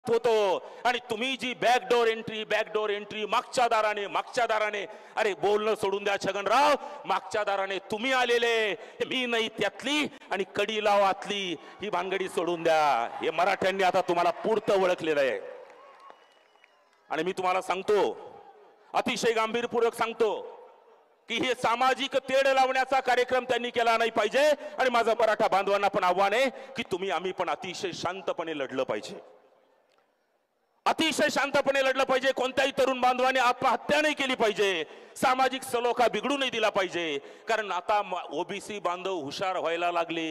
होतो आणि तुम्ही जी बॅकडोर एंट्री मागच्या दाराने अरे बोलणं सोडून द्या छगनराव, मागच्या दाराने तुम्ही आलेले, मी नाही त्यातली आणि कडी लाव आतली ही भानगडी सोडून द्या. हे मराठ्यांनी आता तुम्हाला पुरतं ओळखलेलं आहे. आणि मी तुम्हाला सांगतो, अतिशय गांभीर्यपूर्वक सांगतो की हे सामाजिक तेढ लावण्याचा कार्यक्रम त्यांनी केला नाही पाहिजे. आणि माझं मराठा बांधवांना पण आव्हान आहे की तुम्ही आम्ही पण अतिशय शांतपणे लढलं पाहिजे, अतिशय शांतपणे लढलं पाहिजे. कोणत्याही तरुण बांधवाने आत्महत्या नाही केली पाहिजे, सामाजिक सलोखा बिघडू नाही दिला पाहिजे. कारण आता ओबीसी बांधव हुशार व्हायला लागले,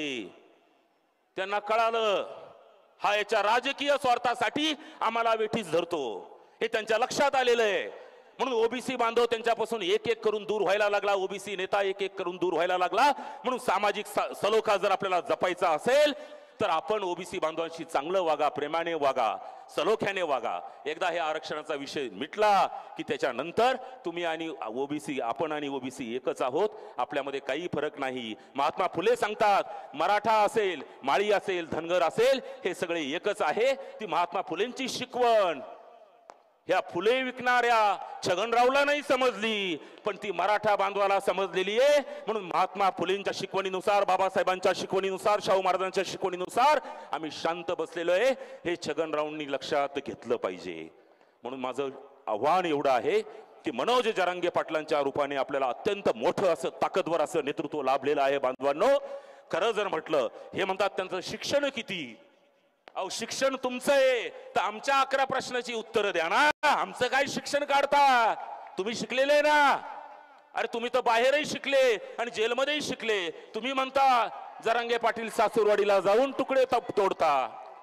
त्यांना कळालं हा याच्या राजकीय स्वार्थासाठी आम्हाला वेठीस धरतो, हे त्यांच्या लक्षात आलेलं आहे. म्हणून ओबीसी बांधव त्यांच्यापासून एक एक करून दूर व्हायला लागला, ओबीसी नेता एक एक करून दूर व्हायला लागला. म्हणून सामाजिक सलोखा जर आपल्याला जपायचा असेल तर आपण ओबीसी बांधवांशी चांगलं वागा, प्रेमाने वागा, सलोख्याने वागा. एकदा हे आरक्षणाचा विषय मिटला की त्याच्यानंतर तुम्ही आणि ओबीसी, आपण आणि ओबीसी एकच आहोत, आपल्यामध्ये काही फरक नाही. महात्मा फुले सांगतात मराठा असेल, माळी असेल, धनगर असेल, हे सगळे एकच आहे. ती महात्मा फुलेंची शिकवण ह्या फुले विकणाऱ्या छगनरावला नाही समजली, पण ती मराठा बांधवाला समजलेली आहे. म्हणून महात्मा फुलेंच्या शिकवणीनुसार, बाबासाहेबांच्या शिकवणीनुसार, शाहू महाराजांच्या शिकवणीनुसार आम्ही शांत बसलेलो आहे, हे छगनरावांनी लक्षात घेतलं पाहिजे. म्हणून माझं आव्हान एवढं आहे की मनोज जरांगे पाटलांच्या रूपाने आपल्याला अत्यंत मोठं असं ताकदवर असं नेतृत्व लाभलेलं आहे. बांधवांनो, खरं जर म्हटलं, हे म्हणतात त्यांचं शिक्षण किती, अहो शिक्षण तुमचं आहे तर आमच्या 11 प्रश्नाची उत्तरं द्या ना. आमचं काय शिक्षण काढता, तुम्ही शिकलेले ना. अरे तुम्ही तर बाहेरही शिकले आणि जेलमध्येही शिकले. तुम्ही म्हणता जरांगे पाटील सासूरवाडीला जाऊन तुकडे तोडता,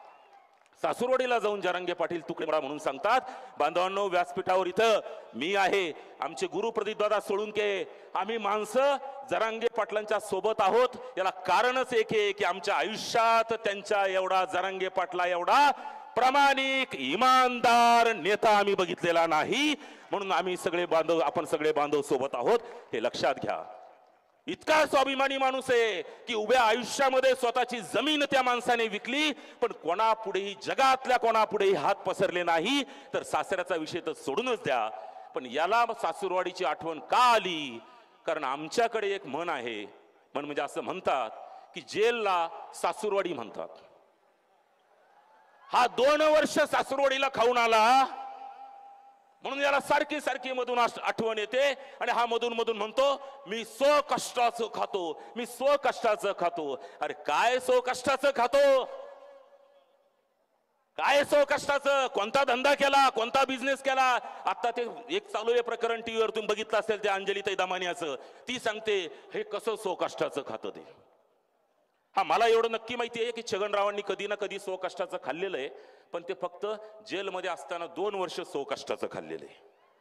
सासूरवाडीला जाऊन जरांगे पाटील तुकडे म्हणून सांगतात. बांधवांनो, व्यासपीठावर इथं मी आहे, आमचे गुरु प्रदीपदादा सोळुंके, आम्ही माणसं जरांगे पाटलांच्या सोबत आहोत. याला कारणच एक आहे की आमच्या आयुष्यात त्यांच्या एवढा, जरांगे पाटला एवढा प्रामाणिक इमानदार नेता आम्ही बघितलेला नाही. म्हणून आम्ही सगळे बांधव, आपण सगळे बांधव सोबत आहोत, हे लक्षात घ्या. इतका स्वाभिमानी माणूस आहे की उभ्या आयुष्यामध्ये स्वतःची जमीन त्या माणसाने विकली, पण कोणापुढेही, जगातल्या कोणापुढेही हात पसरले नाही. तर सासऱ्याचा विषय तर सोडूनच द्या, पण याला सासूरवाडीची आठवण का आली? कारण आमच्याकडे एक म्हण आहे, म्हण म्हणजे असं म्हणतात की जेलला सासूरवाडी म्हणतात. हा 2 वर्ष सासूरवाडीला खाऊन आला, म्हणून याला सारखी सारखी मधून आठवण येते. आणि हा मधून मधून म्हणतो मी स्व कष्टाचं खातो, मी स्व कष्टाचं खातो. अरे काय स्व कष्टाचं खातो, काय स्व कष्टाचं? कोणता धंदा केला, कोणता बिझनेस केला? आता ते एक चालू आहे प्रकरण, टीव्हीवर तुम्ही बघितलं असेल, ते अंजलीताई दमानियाचं. ती सांगते हे कसं स्व कष्टाचं खातं ते. हा, मला एवढं नक्की माहिती आहे की छगनरावांनी कधी ना कधी स्व कष्टाचं खाल्लेलं आहे, पण ते फक्त जेलमध्ये असताना 2 वर्ष स्व कष्टाचं खाल्लेलं आहे.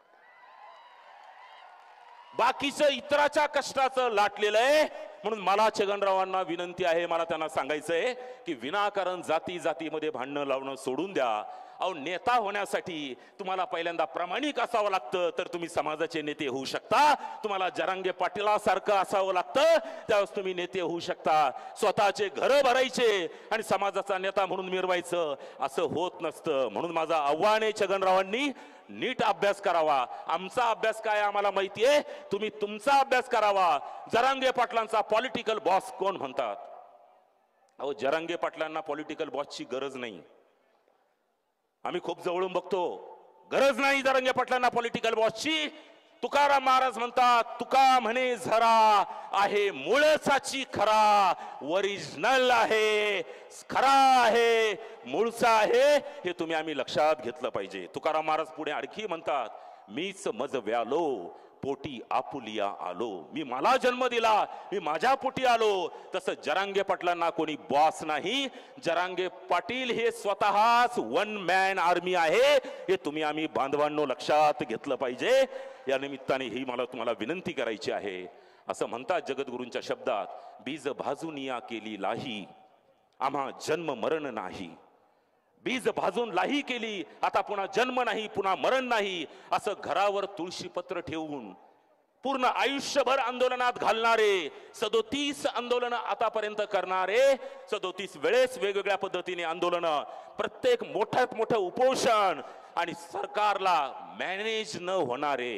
बाकीचं इतराच्या कष्टाचं लाटलेलं आहे. म्हणून मला छगनरावांना विनंती आहे, मला त्यांना सांगायचं आहे की विनाकारण जाती जातीमध्ये भांडणं लावणं सोडून द्या. अहो, नेता होण्यासाठी तुम्हाला पहिल्यांदा प्रामाणिक असावं लागतं, तर तुम्ही समाजाचे नेते होऊ शकता. तुम्हाला जरांगे पाटीलासारखं असावं लागतं, त्यावेळेस तुम्ही नेते होऊ शकता. स्वतःचे घरं भरायचे आणि समाजाचा नेता म्हणून मिरवायचं, असं होत नसतं. म्हणून माझं आव्हान आहे, छगनरावांनी नीट अभ्यास करावा. आमचा अभ्यास काय आम्हाला माहितीये, तुम्ही तुमचा अभ्यास करावा. जरांगे पाटलांचा पॉलिटिकल बॉस कोण म्हणतात? अहो, जरांगे पाटलांना पॉलिटिकल बॉसची गरज नाही. आम्ही खूप जवळून बघतो, गरज नाही जरांगे पाटलांना पॉलिटिकल बॉसची. तुकाराम महाराज म्हणतात, तुका म्हणे झरा आहे मूळचाची खरा, ओरिजिनल आहे, खरा आहे, मूळचा आहे, हे तुम्ही आम्ही लक्षात घेतलं पाहिजे. तुकाराम महाराज पुढे आणखी म्हणतात, मीच मज व्यालो पोटी आपुलिया आलो. मी मला जन्म दिला, मी माझ्या पोटी आलो. तसं जरांगे पाटलांना कोणी बॉस नाही. जरांगे पाटील हे स्वतःच 1 मॅन आर्मी आहे, हे तुम्ही आम्ही बांधवांनो लक्षात घेतलं पाहिजे. या निमित्ताने ही मला तुम्हाला विनंती करायची आहे. असं म्हणतात जगद्गुरूंच्या शब्दात, बीज भाजूनिया केली लाही, आम्हा जन्म मरण नाही. बीज भाजून लाही केली, आता पुन्हा जन्म नाही, पुन्हा मरण नाही. असं घरावर तुळशी पत्र ठेवून पूर्ण आयुष्यभर आंदोलनात घालणारे, 37 आंदोलन आतापर्यंत करणारे, 37 वेळेस वेगवेगळ्या पद्धतीने आंदोलन, प्रत्येक मोठ्यात मोठं उपोषण आणि सरकारला मॅनेज न होणारे.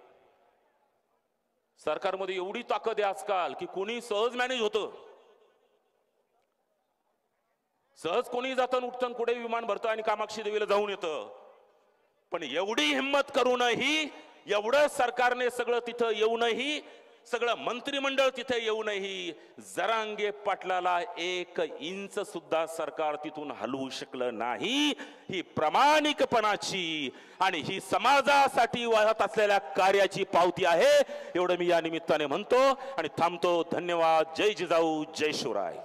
सरकारमध्ये एवढी ताकद आहे आजकाल की कोणी सहज मॅनेज होतं. सहज कोणी जातं उठतं कुठे विमान भरतं आणि कामाक्षी देवीला जाऊन येतं. पण एवढी हिंमत करूनही, एवढं सरकारने सगळं तिथं येऊनही, सगळं मंत्रिमंडळ तिथे येऊनही जरांगे पाटलाला 1 इंच सुद्धा सरकार तिथून हलवू शकलं नाही. ही प्रामाणिकपणाची आणि ही समाजासाठी वाहत असलेल्या कार्याची पावती आहे, एवढं मी या निमित्ताने म्हणतो आणि थांबतो. धन्यवाद. जय जिजाऊ, जय शिवराय.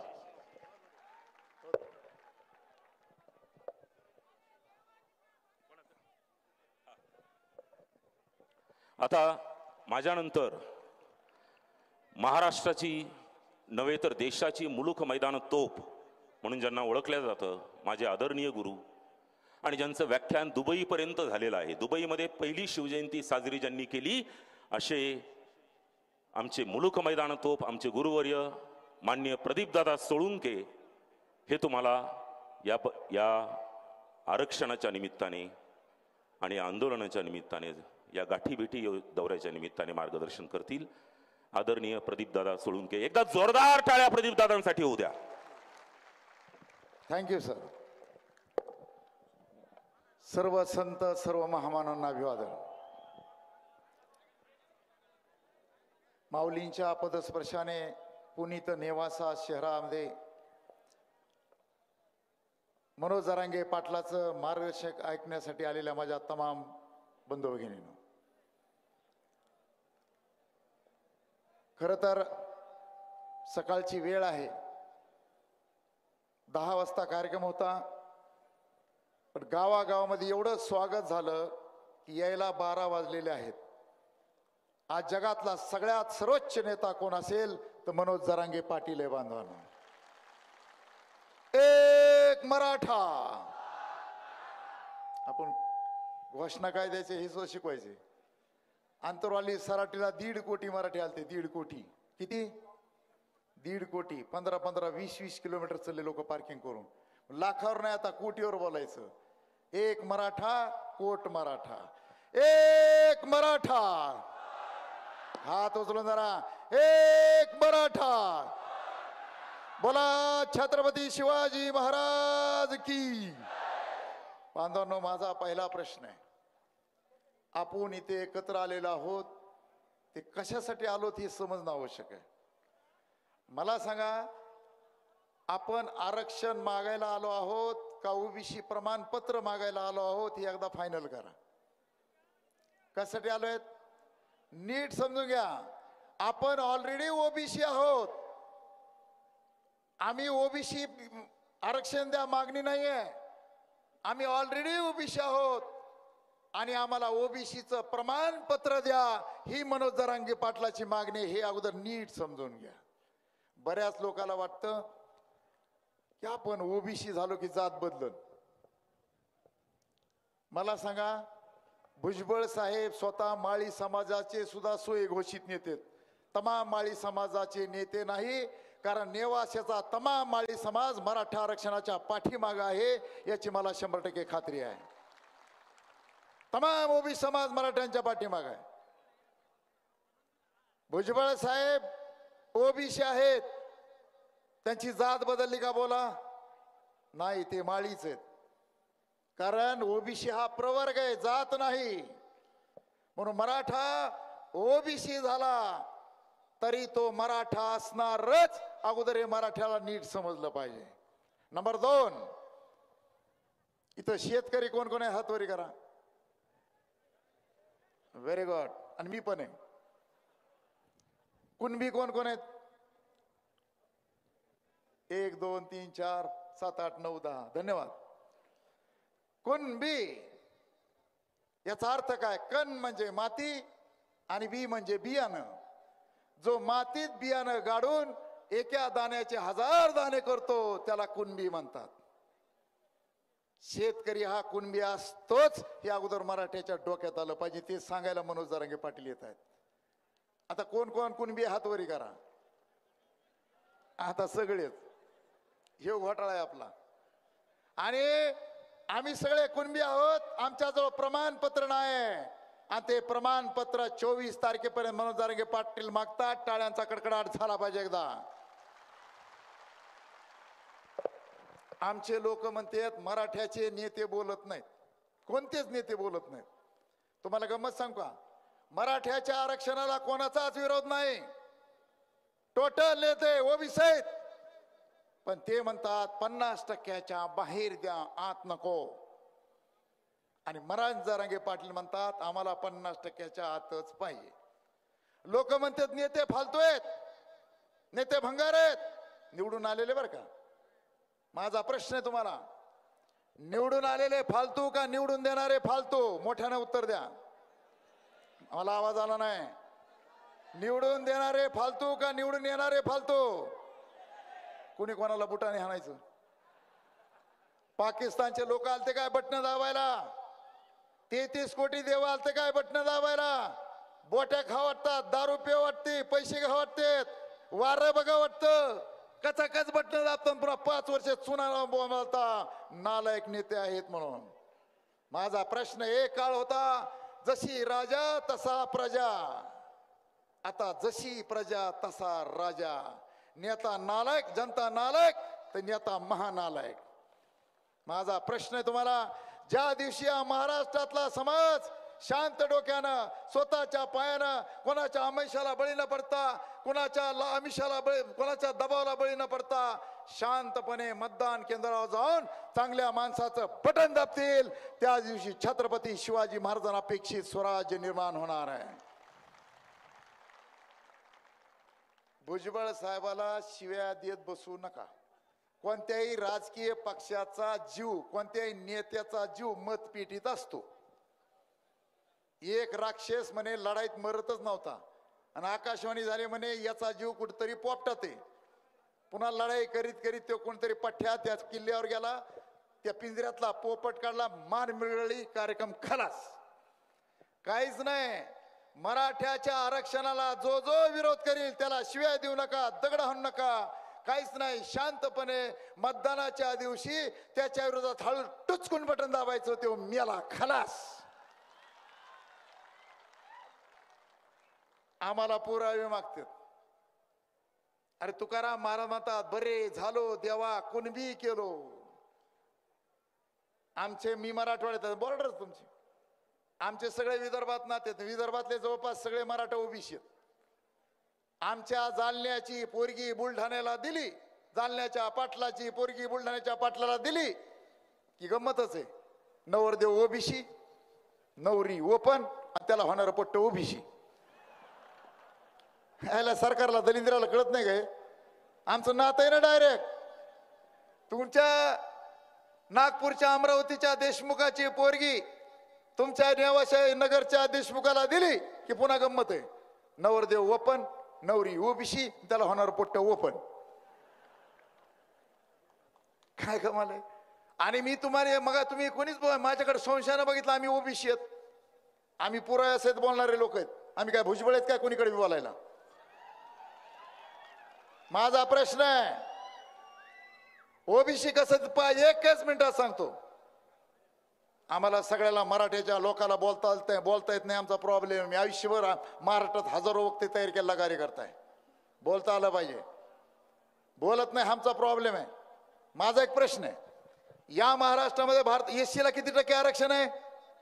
आता माझ्यानंतर महाराष्ट्राची नव्हे तर देशाची मुलूक मैदान तोप म्हणून ज्यांना ओळखलं जातं, माझे आदरणीय गुरु आणि ज्यांचं व्याख्यान दुबईपर्यंत झालेलं आहे, दुबईमध्ये पहिली शिवजयंती साजरी ज्यांनी केली, असे आमचे मुलूक मैदान तोप आमचे गुरुवर्य माननीय प्रदीपदादा सोळुंके हे तुम्हाला या आरक्षणाच्या निमित्ताने आणि आंदोलनाच्या निमित्ताने, या गाठीभेटी दौऱ्याच्या निमित्ताने मार्गदर्शन करतील. आदरणीय प्रदीपदादा सोळुंके. एकदा जोरदार टाळ्या प्रदीपदादांसाठी होऊ द्या. Thank you sir. सर्व संत, सर्व महामानवांना अभिवादन. माऊलींच्या पदस्पर्शाने पुनीत नेवासा शहरामध्ये मनोज जरांगे पाटलाचं मार्गदर्शक ऐकण्यासाठी आलेल्या माझ्या तमाम बंधू भगिनींनो, खरं तर सकाळची वेळ आहे, 10 वाजता कार्यक्रम होता, पण गावागावामध्ये एवढं स्वागत झालं की यायला 12 वाजलेले आहेत. आज जगातला सगळ्यात सर्वोच्च नेता कोण असेल तर मनोज जरांगे पाटील आहे. बांधवांनो, एक मराठा. आपण घोषणा काय द्यायचे हे सुद्धा शिकवायचे. आंतरवाली सराटीला 1.5 कोटी मराठी आलते. 1.5 कोटी. किती? 1.5 कोटी. 15-15, 20-20 किलोमीटर चालले लोक पार्किंग करून. लाखावर नाही, आता कोटीवर बोलायचं. एक मराठा, कोट मराठा. एक मराठा. हात उचलून जरा. एक मराठा. बोला छत्रपती शिवाजी महाराज की. बांधवांनो, माझा पहिला प्रश्न आहे, आपण इथे एकत्र आलेलो आहोत, ते कशासाठी आलोत हे समजणं आवश्यक आहे. मला सांगा, आपण आरक्षण मागायला आलो आहोत का ओबीसी प्रमाणपत्र मागायला आलो आहोत हे एकदा फायनल करा. कशासाठी आलोय नीट समजून घ्या. आपण ऑलरेडी ओबीसी आहोत. आम्ही ओबीसी आरक्षण द्या मागणी नाहीये. आम्ही ऑलरेडी ओबीसी आहोत आणि आम्हाला ओबीसीचं प्रमाणपत्र द्या ही मनोज जरांगे पाटलाची मागणी. हे अगोदर नीट समजून घ्या. बऱ्याच लोकांना वाटतं की आपण ओबीसी झालो की जात बदलत. मला सांगा, भुजबळ साहेब स्वतः माळी समाजाचे सुद्धा सोय घोषित नेते. तमाम माळी समाजाचे नेते नाही, कारण नेवाशाचा तमाम माळी समाज मराठा आरक्षणाच्या पाठीमागे आहे याची मला 100% खात्री आहे. तमाम ओबीसी समाज मराठ्यांच्या पाठीमागे आहे. भुजबळ साहेब ओबीसी आहेत, त्यांची जात बदलली का बोला? नाही, ते माळीच आहेत. कारण ओबीसी हा प्रवर्ग आहे, जात नाही. म्हणून मराठा ओबीसी झाला तरी तो मराठा असणारच. अगोदर हे मराठ्याला नीट समजलं पाहिजे. नंबर 2, इथं शेतकरी कोण कोण आहे? हातवरी करा. Very good. आणि मी पण आहे. कुणबी कोण कोण आहेत? 1 2 3 4 7 8 9 10. धन्यवाद. कुणबी याचा अर्थ काय? कण म्हणजे माती आणि बी म्हणजे बियाणं. जो मातीत बियाणं गाडून एका दाण्याचे 1000 दाणे करतो त्याला कुणबी म्हणतात. शेतकरी हा कुणबी असतोच हे अगोदर मराठ्याच्या डोक्यात आलं पाहिजे. ते सांगायला मनोज जरांगे पाटील येत आहेत. आता कोण कोण कुणबी हातवरी करा. आता सगळेच हे घोटाळा आहे आपला. आणि आम्ही सगळे कुणबी आहोत. आमच्याजवळ प्रमाणपत्र नाही आणि ते प्रमाणपत्र 24 तारखेपर्यंत मनोज जरांगे पाटील मागतात. टाळ्यांचा कडकडाट झाला पाहिजे एकदा. आमचे लोक म्हणतात मराठ्याचे नेते बोलत नाहीत. कोणतेच नेते बोलत नाहीत. तुम्हाला गंमत सांगू का, मराठ्याच्या आरक्षणाला कोणाचाच विरोध नाही. टोटल नेते ओबीसी आहेत. पण ते म्हणतात 50% बाहेर द्या, आत नको. आणि मनोज जरांगे पाटील म्हणतात आम्हाला 50% आतच पाहिजे. लोक म्हणतात नेते फालतू आहेत, नेते भंगार आहेत. निवडून आलेले बरं का. माझा प्रश्न आहे तुम्हाला, निवडून आलेले फालतू का निवडून देणारे फालतू? मोठ्याने उत्तर द्या. मला आवाज आला नाही. निवडून देणारे फालतू का निवडून येणारे फालतू? कुणी कोणाला बुटाने हाणायचं? पाकिस्तानचे लोक आलते काय बटन दाबायला? 33 कोटी देव आलते काय बटन दाबायला? बोट्या खा वाटतात, दारू पिव वाटते, पैसे घ्या वाटतेत, वार बघा वाटतं. कचाकच बटन दाबतात, पुन्हा 5 वर्ष चुना बोलता नालायक नेते आहेत म्हणून. माझा प्रश्न एक काळ होता जशी राजा तसा प्रजा, आता जशी प्रजा तसा राजा. नेता नालायक, जनता नालायक, तर नेता महानालायक. माझा प्रश्न आहे तुम्हाला, ज्या दिवशी या महाराष्ट्रातला समाज शांत डोक्यानं स्वतःच्या पायानं कोणाच्या आमिषाला बळी न पडता, कोणाच्या आमिषाला बळी, कोणाच्या दबावाला बळी न पडता शांतपणे मतदान केंद्रावर जाऊन चांगल्या माणसाचं बटन दाबतील, त्या दिवशी छत्रपती शिवाजी महाराजांपेक्षित स्वराज्य निर्माण होणार आहे. भुजबळ साहेबाला शिव्या देत बसू नका. कोणत्याही राजकीय पक्षाचा जीव, कोणत्याही नेत्याचा जीव मतपेटीत असतो. एक राक्षस म्हणे लढाईत मरतच नव्हता आणि आकाशवाणी झाली म्हणे याचा जीव कुठतरी पोपटात आहे. पुन्हा लढाई करीत करीत तो कोणतरी पठ्या त्या किल्ल्यावर गेला, त्या पिंजऱ्यातला पोपट काढला, मान मिळवली, कार्यक्रम खलास. काहीच नाही. मराठ्याच्या आरक्षणाला जो जो विरोध करील त्याला शिव्या देऊ नका, दगड हाणू नका, काहीच नाही. शांतपणे मतदानाच्या दिवशी त्याच्या विरोधात हळू टुचकून बटन दाबायचं, तो मेला खलास. आम्हाला पुरावे मागतात. अरे तुकाराम महाराज म्हणतात बरे झालो देवा कुणबी केलो. आमचे, मी मराठवाड्यात, बॉर्डर तुमची, आमचे सगळे विदर्भात नाते, विदर्भातले जवळपास सगळे मराठा ओबीसी आहेत. आमच्या जालन्याची पोरगी बुलढाण्याला दिली, जालन्याच्या पाटलाची पोरगी बुलढाण्याच्या पाटलाला दिली की गंमतच आहे. नवरदेव ओबीसी, नवरी ओपन आणि त्याला होणारं पट्ट ओबीसी. ह्याला सरकारला दलिंद्राला कळत नाही काय? आमचं नातं आहे ना डायरेक्ट. तुमच्या नागपूरच्या अमरावतीच्या देशमुखाची पोरगी तुमच्या नेवाशाही नगरच्या देशमुखाला दिली की पुन्हा गंमत आहे. नवरदेव ओपन, नवरी ओबीसी, त्याला होणार पोट्ट ओपन. काय कमाल आहे. आणि मी तुम्हाला मग तुम्ही कोणीच माझ्याकडे संशयानं बघितलं आम्ही ओबीसी आहेत, आम्ही पुरावे असेच बोलणारे लोक आहेत. आम्ही काय भुजबळ आहेत काय कोणीकडे बोलायला? माझा प्रश्न आहे ओबीसी कसं पाहिजे एकच मिनिटात सांगतो. आम्हाला सगळ्याला मराठ्याच्या लोकांना बोलता येत नाही, आमचा प्रॉब्लेम. मी आयुष्यभर महाराष्ट्रात हजारो वक्ते तयार केला कार्यकर्ता आहे, बोलता आलं पाहिजे. बोलत नाही, आमचा प्रॉब्लेम आहे. माझा एक प्रश्न आहे, या महाराष्ट्रामध्ये भारत एससीला किती टक्के आरक्षण आहे?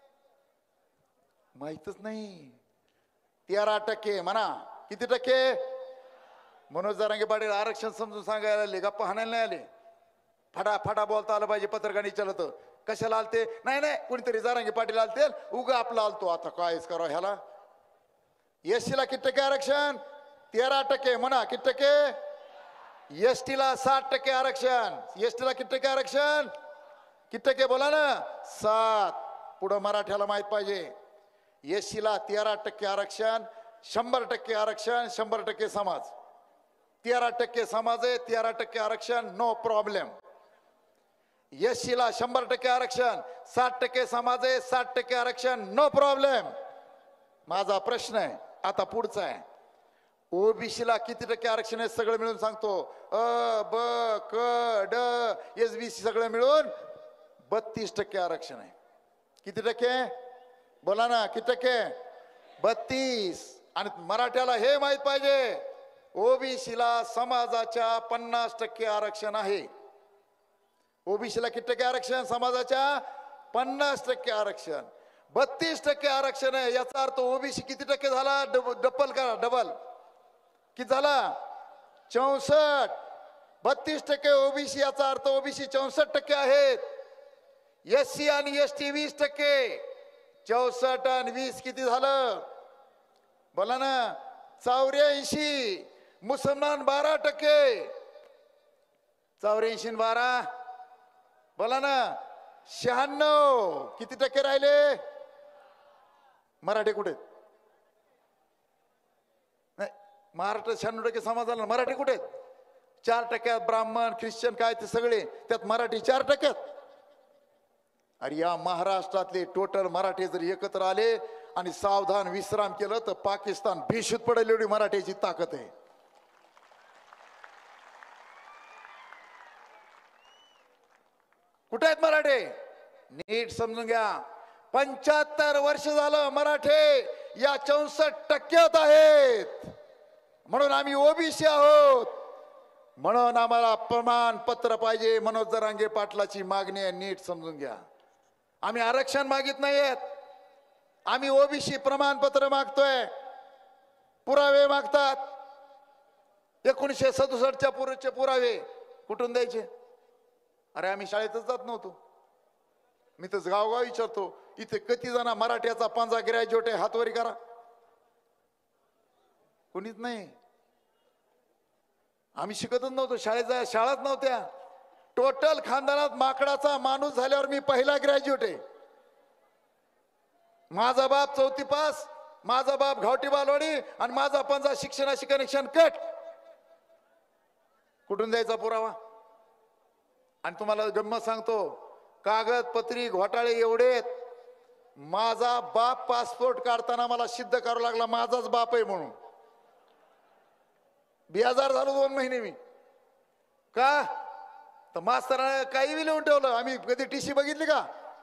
माहितच नाही. 13% म्हणा. किती टक्के? मनोज जरांगे पाटील आरक्षण समजून सांगायला आले, गप्पा हाणायला नाही आले. फटाफटा बोलता आलं पाहिजे. पत्रकार विचारलं तर कशाला आलते? नाही नाही, कोणीतरी जरांगे पाटील आलते, उगा आपला आलतो. आता कायच करावं ह्याला? एससीला किती टक्के आरक्षण? 13% म्हणा. किती टक्के? एसटीला 60% आरक्षण. एसटीला किती टक्के आरक्षण? किती टक्के बोला ना? 7. पुढं मराठ्याला माहित पाहिजे. एससीला 13% आरक्षण, 100% आरक्षण, 100% समाज. 13% समाज आहे, 13% आरक्षण, नो प्रॉब्लेम. एससीला 100% आरक्षण, 60% समाज आहे, 60% आरक्षण, नो प्रॉब्लेम. माझा प्रश्न आहे आता पुढचा आहे, ओबीसीला किती टक्के आरक्षण आहे सगळं मिळून सांगतो. ब क ड एसबीसी सगळं मिळून 32% आरक्षण आहे. किती टक्के बोला ना, किती टक्के? 32. आणि मराठ्याला हे माहित पाहिजे, ओबीसीला समाजाच्या 50% आरक्षण आहे. ओबीसीला किती टक्के आरक्षण? समाजाच्या 50% आरक्षण. 32% आरक्षण आहे. याचा अर्थ ओबीसी किती टक्के झाला? डबल करा, डबल किती झाला? 64. 32% ओबीसी, याचा अर्थ ओबीसी 64% आहेत. एससी आणि एसटी 20%. 64 आणि 20 किती झालं? बोला ना. 84. मुसलमान 12%. 84 आणि 12 बोला ना. 96. किती टक्के राहिले? मराठी कुठे? नाही, महाराष्ट्र 96% समाज झाला. मराठी कुठे? 4%. ब्राह्मण ख्रिश्चन काय ते सगळे, त्यात मराठी 4%. अरे या महाराष्ट्रातले टोटल मराठी जर एकत्र आले आणि सावधान विश्राम केलं तर पाकिस्तान बेशुद्ध पडेल एवढी मराठीची ताकद आहे. कुठे आहेत मराठे? नीट समजून घ्या. 75 वर्ष झालं मराठे या 64% आहेत. म्हणून आम्ही ओबीसी आहोत. म्हणून आम्हाला प्रमाणपत्र पाहिजे. मनोज जरांगे पाटलाची मागणी आहे, नीट समजून घ्या. आम्ही आरक्षण मागित नाहीयेत, आम्ही ओबीसी प्रमाणपत्र मागतोय. पुरावे मागतात. 1967च्या पूर्वीचे पुरावे कुठून द्यायचे? अरे आम्ही शाळेतच जात नव्हतो. मी तर गावगाव विचारतो, इथे किती जण मराठ्याचा 5 ग्रॅज्युएट आहे? हातवरी करा. कोणीच नाही. आम्ही शिकतच नव्हतो. शाळाच नव्हत्या. टोटल खानदानात माकडाचा माणूस झाल्यावर मी पहिला ग्रॅज्युएट आहे. माझा बाप 4थी पास, माझा बाप घावटी बालवाडी आणि माझा 5 शिक्षणाशी कनेक्शन कट. कुठून द्यायचा पुरावा? आणि तुम्हाला गंमत सांगतो, कागदपत्री घोटाळे एवढेत. माझा बाप पासपोर्ट काढताना मला सिद्ध करावं लागला माझाच बाप आहे म्हणून. बेजार झालो 2 महिने मी. का? तर मास्तराने काही बी लिहून ठेवलं. आम्ही कधी टीसी बघितली का?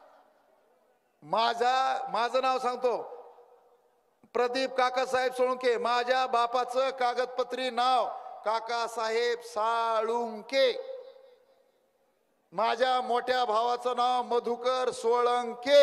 माझं नाव सांगतो, प्रदीप काकासाहेब सोळुंके. माझ्या बापाचं कागदपत्री नाव काकासाहेब साळुंके. माझ्या मोठ्या भावाचं नाव मधुकर सोळंके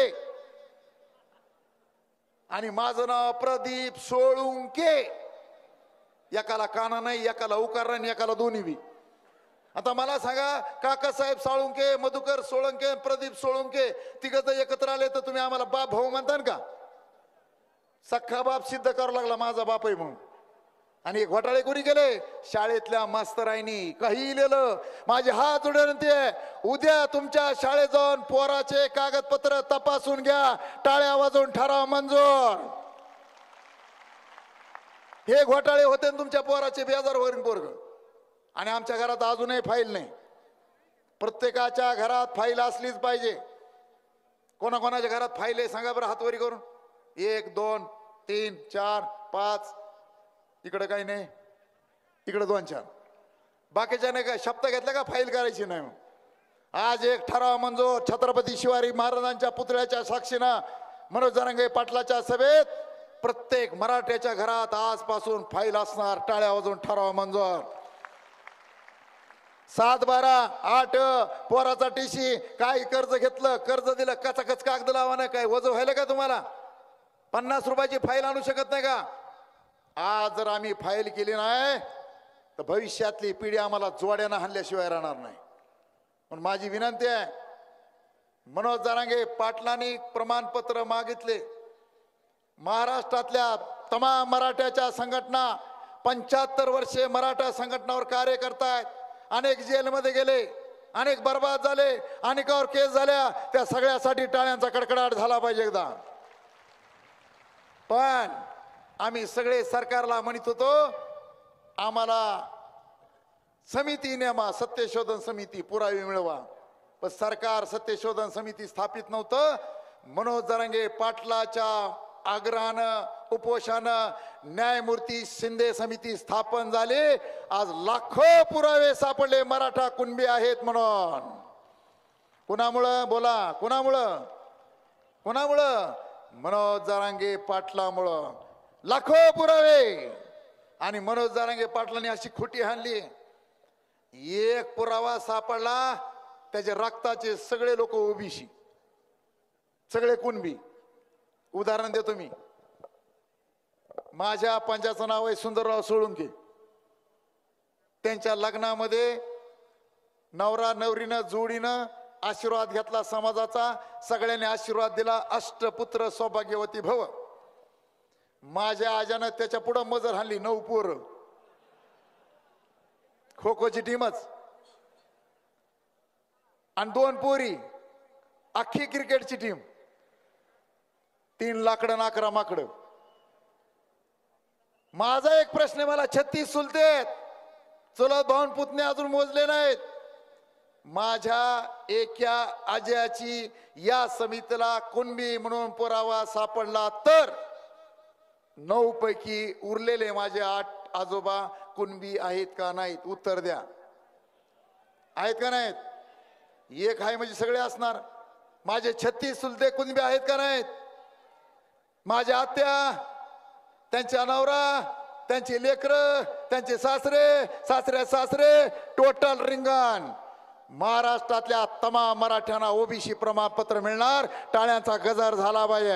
आणि माझं नाव प्रदीप सोळुंके. एकाला काना नाही, एकाला उकार नाही, एकाला दोन्ही बी. आता मला सांगा, काकासाहेब साळुंके, मधुकर सोळंके, प्रदीप सोळुंके तिघ जर एकत्र आले तर तुम्ही आम्हाला बाप भाऊ म्हणता का? सख्खा बाप सिद्ध करावा लागला माझा बाप आहे म्हणून. आणि घोटाळे कोणी केले? शाळेतल्या मास्तरांनी. काही लिहिलं. माझे हात विनंती आहे, उद्या तुमच्या शाळेत जाऊन पोराचे कागदपत्र तपासून घ्या. टाळ्या वाजवून ठराव मंजूर. हे घोटाळे होते तुमच्या पोराचे, बेजार वरील पोरग. आणि आमच्या घरात अजूनही फाईल नाही. प्रत्येकाच्या घरात फाईल असलीच पाहिजे. कोणाकोणाच्या घरात फाईल आहे सांगा बरं हातवरी करून. 1 2 3 4 5. इकडे काही नाही, इकडे 2 4. बाकीच्या नाही काय शब्द घेतला का फाईल करायची नाही. आज एक ठराव मंजूर. छत्रपती शिवाजी महाराजांच्या पुतळ्याच्या साक्षीनं मनोज जरांगे पाटलाच्या सभेत प्रत्येक मराठ्याच्या घरात आजपासून फाईल असणार. टाळ्या वाजवून ठराव मंजूर. 7 12 8 पोराचा टीसी. काय कर्ज घेतलं, कर्ज दिलं, कचाकच कागद लावा ना. काय वजन व्हायला का तुम्हाला? 50 रुपयाची फाईल आणू शकत नाही का? आज जर आम्ही फाईल केली नाही तर भविष्यातली पिढी आम्हाला जोड्यानं हाणल्याशिवाय राहणार नाही. पण माझी विनंती आहे, मनोज जरांगे पाटलांनी प्रमाणपत्र मागितले. महाराष्ट्रातल्या तमाम मराठ्याच्या संघटना 75 वर्षे मराठा संघटनावर कार्य करतायत. अनेक जेलमध्ये गेले, अनेक बर्बाद झाले, अनेकावर केस झाल्या. त्या सगळ्यासाठी टाळ्यांचा कडकडाट झाला पाहिजे एकदा. पण आम्ही सगळे सरकारला म्हणत होतो, आम्हाला समिती नेमा, सत्यशोधन समिती, पुरावे मिळवा. पण सरकार सत्यशोधन समिती स्थापित नव्हतं. मनोज जरांगे पाटलाच्या आग्रहानं उपोषणानं न्यायमूर्ती शिंदे समिती स्थापन झाली. आज लाखो पुरावे सापडले मराठा कुणबी आहेत म्हणून. कुणामुळं बोला, कुणामुळं? कुणामुळं? मनोज जरांगे पाटलामुळं. लाखो पुरावे. आणि मनोज जरांगे पाटलांनी अशी खोटी हाणली. एक पुरावा सापडला, त्याचे रक्ताचे सगळे लोक ओबीसी, सगळे कुणबी. उदाहरण देतो मी. माझ्या पंचाचं नाव आहे सुंदरराव सोळुंके. त्यांच्या लग्नामध्ये नवरा नवरीनं जोडीनं आशीर्वाद घेतला समाजाचा. सगळ्यांनी आशीर्वाद दिला, अष्टपुत्र सौभाग्यवती भव. माझ्या आजानं त्याच्या पुढं मजर हाणली 9 पोरं. खो खोची टीमच आणि 2 पोरी, अख्खी क्रिकेटची टीम. 3 लाकडं 11 माकडं. माझा एक प्रश्न आहे, मला 36 चुलते, चुलत भाऊन पुतणे अजून मोजले नाहीत. माझ्या एका आज्याची या समितीला कुणबी म्हणून पुरावा सापडला तर 9 पैकी उरलेले माझे 8 आजोबा कुणबी आहेत का नाहीत? उत्तर द्या. आहेत का नाहीत? एक आहे म्हणजे सगळे असणार. माझे 36 चुलते कुणबी आहेत का नाहीत? माझ्या आत्या, त्यांच्या नवरा, त्यांचे लेकरं, त्यांचे सासरे, सासरे, टोटल रिंगण. महाराष्ट्रातल्या तमाम मराठ्यांना ओबीसी प्रमाणपत्र मिळणार. टाळ्यांचा गजर झाला पाहिजे.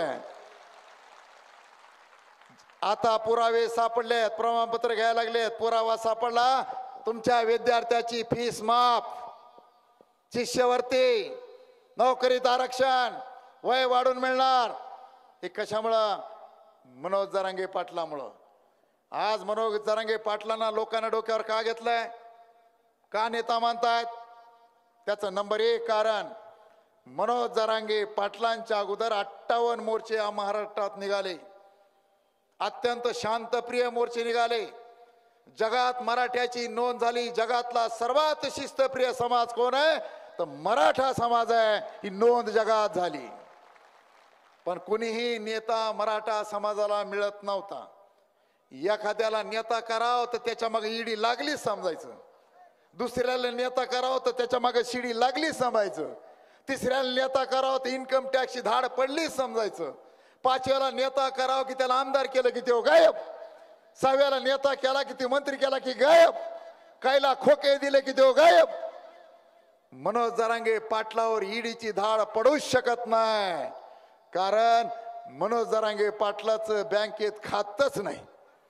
आता पुरावे सापडलेत, प्रमाणपत्र घ्यायला लागलेत. पुरावा सापडला, तुमच्या विद्यार्थ्याची फीस माफ, शिष्यवृत्ती, नोकरीत आरक्षण, वय वाढून मिळणार. हे कशामुळं? मनोज जरांगे पाटलामुळं. आज मनोज जरांगे पाटलांना लोकांना डोक्यावर का घेतलंय, का नेता मानतायत? त्याचं नंबर 1 कारण मनोज जरांगे पाटलांच्या अगोदर 58 मोर्चे महाराष्ट्रात निघाले. अत्यंत शांतप्रिय मोर्चे निघाले. जगात मराठ्याची नोंद झाली. जगातला सर्वात शिस्तप्रिय समाज कोण आहे? तर मराठा समाज आहे. ही नोंद जगात झाली. पण कुणीही नेता मराठा समाजाला मिळत नव्हता. एखाद्याला नेता करावं तर त्याच्या मागे ईडी लागलीच समजायचं. दुसऱ्याला नेता करावं तर त्याच्या मागे शिडी लागली समजायचं. तिसऱ्याला नेता करावं तर इन्कम टॅक्सची धाड पडली समजायचं. 5व्याला नेता करावं की त्याला आमदार केलं की तो गायब. 6व्याला नेता केला की ते मंत्री केला की गायब. कायला खोके दिले की तो गायब. मनोज जरांगे पाटलावर ईडीची धाड पडूच शकत नाही. कारण मनोज जरांगे पाटलाचं बँकेत खातच नाही.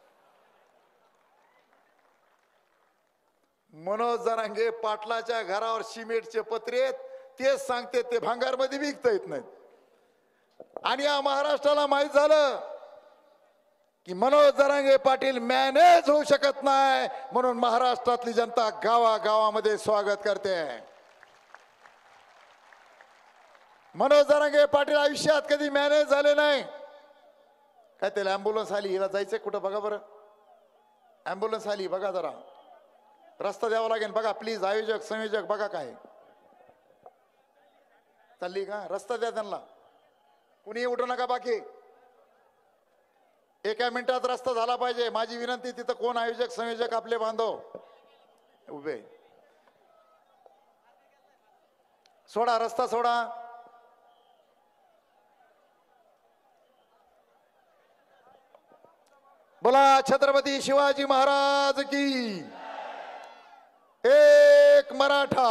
मनोज जरांगे पाटलाच्या घरावर सिमेंटचे पत्रे आहेत, तेच सांगते ते भांगारमध्ये विकता येत नाहीत. आणि या महाराष्ट्राला माहित झालं की मनोज जरांगे पाटील मॅनेज होऊ शकत नाही. म्हणून महाराष्ट्रातली जनता गावागावामध्ये स्वागत करते. मनोज जरांगे पाटील आयुष्यात कधी मॅनेज झाले नाही. काय त्याला ॲम्ब्युलन्स आली, हिला जायचंय कुठं बघा बरं. ॲम्ब्युलन्स आली बघा, जरा रस्ता द्यावा लागेल बघा प्लीज. आयोजक संयोजक बघा, काय चालली का? रस्ता द्या त्यांना. कुणी उठू नका बाकी. 1 मिनिटात रस्ता झाला पाहिजे. माझी विनंती. तिथं कोण आयोजक संयोजक आपले बांधव उभे, सोडा रस्ता सोडा. बोला छत्रपती शिवाजी महाराज की. एक मराठा.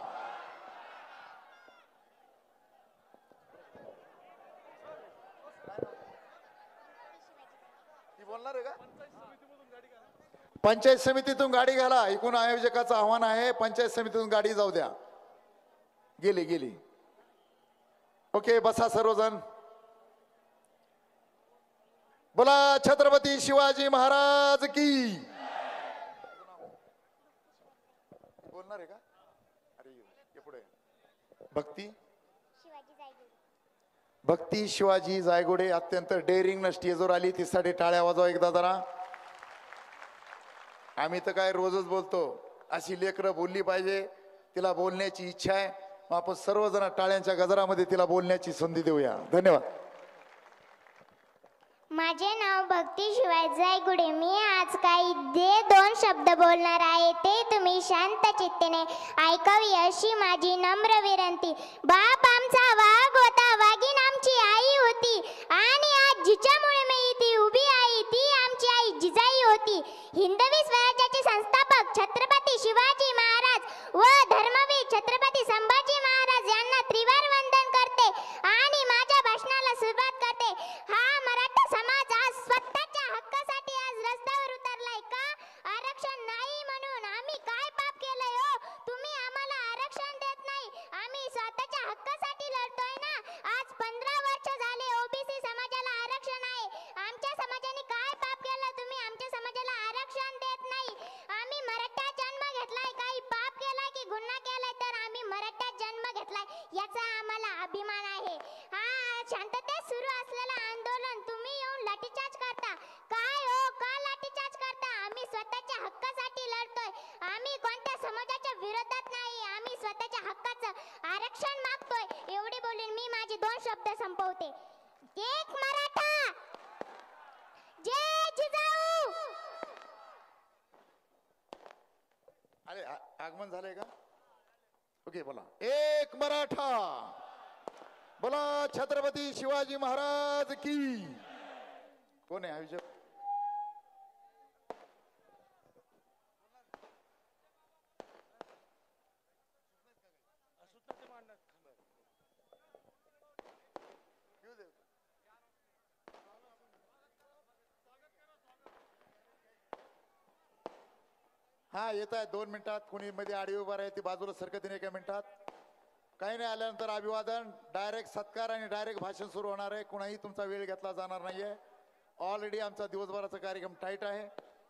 बोलणार आहे का? पंचायत समितीतून गाडी घाला. एकूण आयोजकाचं आव्हान आहे, पंचायत समितीतून गाडी जाऊ द्या. गेली. ओके, बसा सर्वजण. बोला छत्रपती शिवाजी महाराज की. बोलणार आहे का? अरे पुढे. भक्ती शिवाजी जायगोडे अत्यंत डेअरिंग स्टेजवर आली. तिसाठी टाळ्या वाजवा एकदा जरा. आम्ही तर काय रोजच बोलतो, अशी लेकरं बोलली पाहिजे. तिला बोलण्याची इच्छा आहे. मग आपण सर्वजण टाळ्यांच्या गजरामध्ये तिला बोलण्याची संधी देऊया. धन्यवाद. माझे नाव भक्ती शिवाय जायगुडे. मी आज काही दोन शब्द बोलणार आहे, ते तुम्ही शांत चित्तेने ऐकावी अशी माझी नम्र विनंती. बाप आमचा वाघ होता, वाघीण आमची आई होती, आणि आज जिच्यामुळे मी इथे उभी आहे ती आमची आई जिजाई होती. हिंदवी स्वराज्याचे संस्थापक छत्रपती शिवाजी महाराज व धर्मवीर छत्रपती संभाजी महाराज यांना त्रिवार वंदन करते आणि माझ्या भाषणाला सुरुवात करते. हा मराठा समाज आज स्वतःच्या हक्कासाठी आज रस्त्यावर उतरलाय का? आरक्षण नाही म्हणून. आम्ही काय पाप केलंय हो? तुम्ही आम्हाला आरक्षण देत नाही. आम्ही स्वतःच्या हक्कासाठी लढतोय ना. आज 15 वर्ष झाले ओबीसी समाजाला आरक्षण आहे. आमच्या समाजाने काय पाप केलं? तुम्ही आमच्या समाजाला आरक्षण देत नाही. आम्ही मराठ्यात जन्म घेतलाय, काही पाप केलाय की गुन्हा केलाय तर आम्ही मराठ्यात जन्म घेतलाय याचा आम्हाला अभिमान आहे. हा शांततेत सुरू असलेलं आंदोलन तुम्ही येऊन लाठीचार्ज करता. काय हो, का लाठीचार्ज करता? आम्ही स्वतःच्या हक्कासाठी लढतोय. आम्ही कोणत्या समाजाच्या विरोधात नाही. आम्ही स्वतःच्या हक्काचं आरक्षण मागतोय. एवढे बोलून मी माझे 2 शब्द संपवते. एक मराठा जय जिजाऊ. अरे आगमन झालंय का? ओके, बोला. एक मराठा बोला छत्रपती शिवाजी महाराज की. कोण आहे आयोजक? हा येत आहे 2 मिनिटात. कुणी मध्ये आडी उभा आहे ती बाजूला सरकत नाही 1 मिनिटात. काही नाही आल्यानंतर अभिवादन, डायरेक्ट सत्कार आणि डायरेक्ट भाषण सुरू होणार आहे. कुणाही तुमचा वेळ घेतला जाणार नाहीये. ऑलरेडी आमचा दिवसभराचा कार्यक्रम टाईट आहे.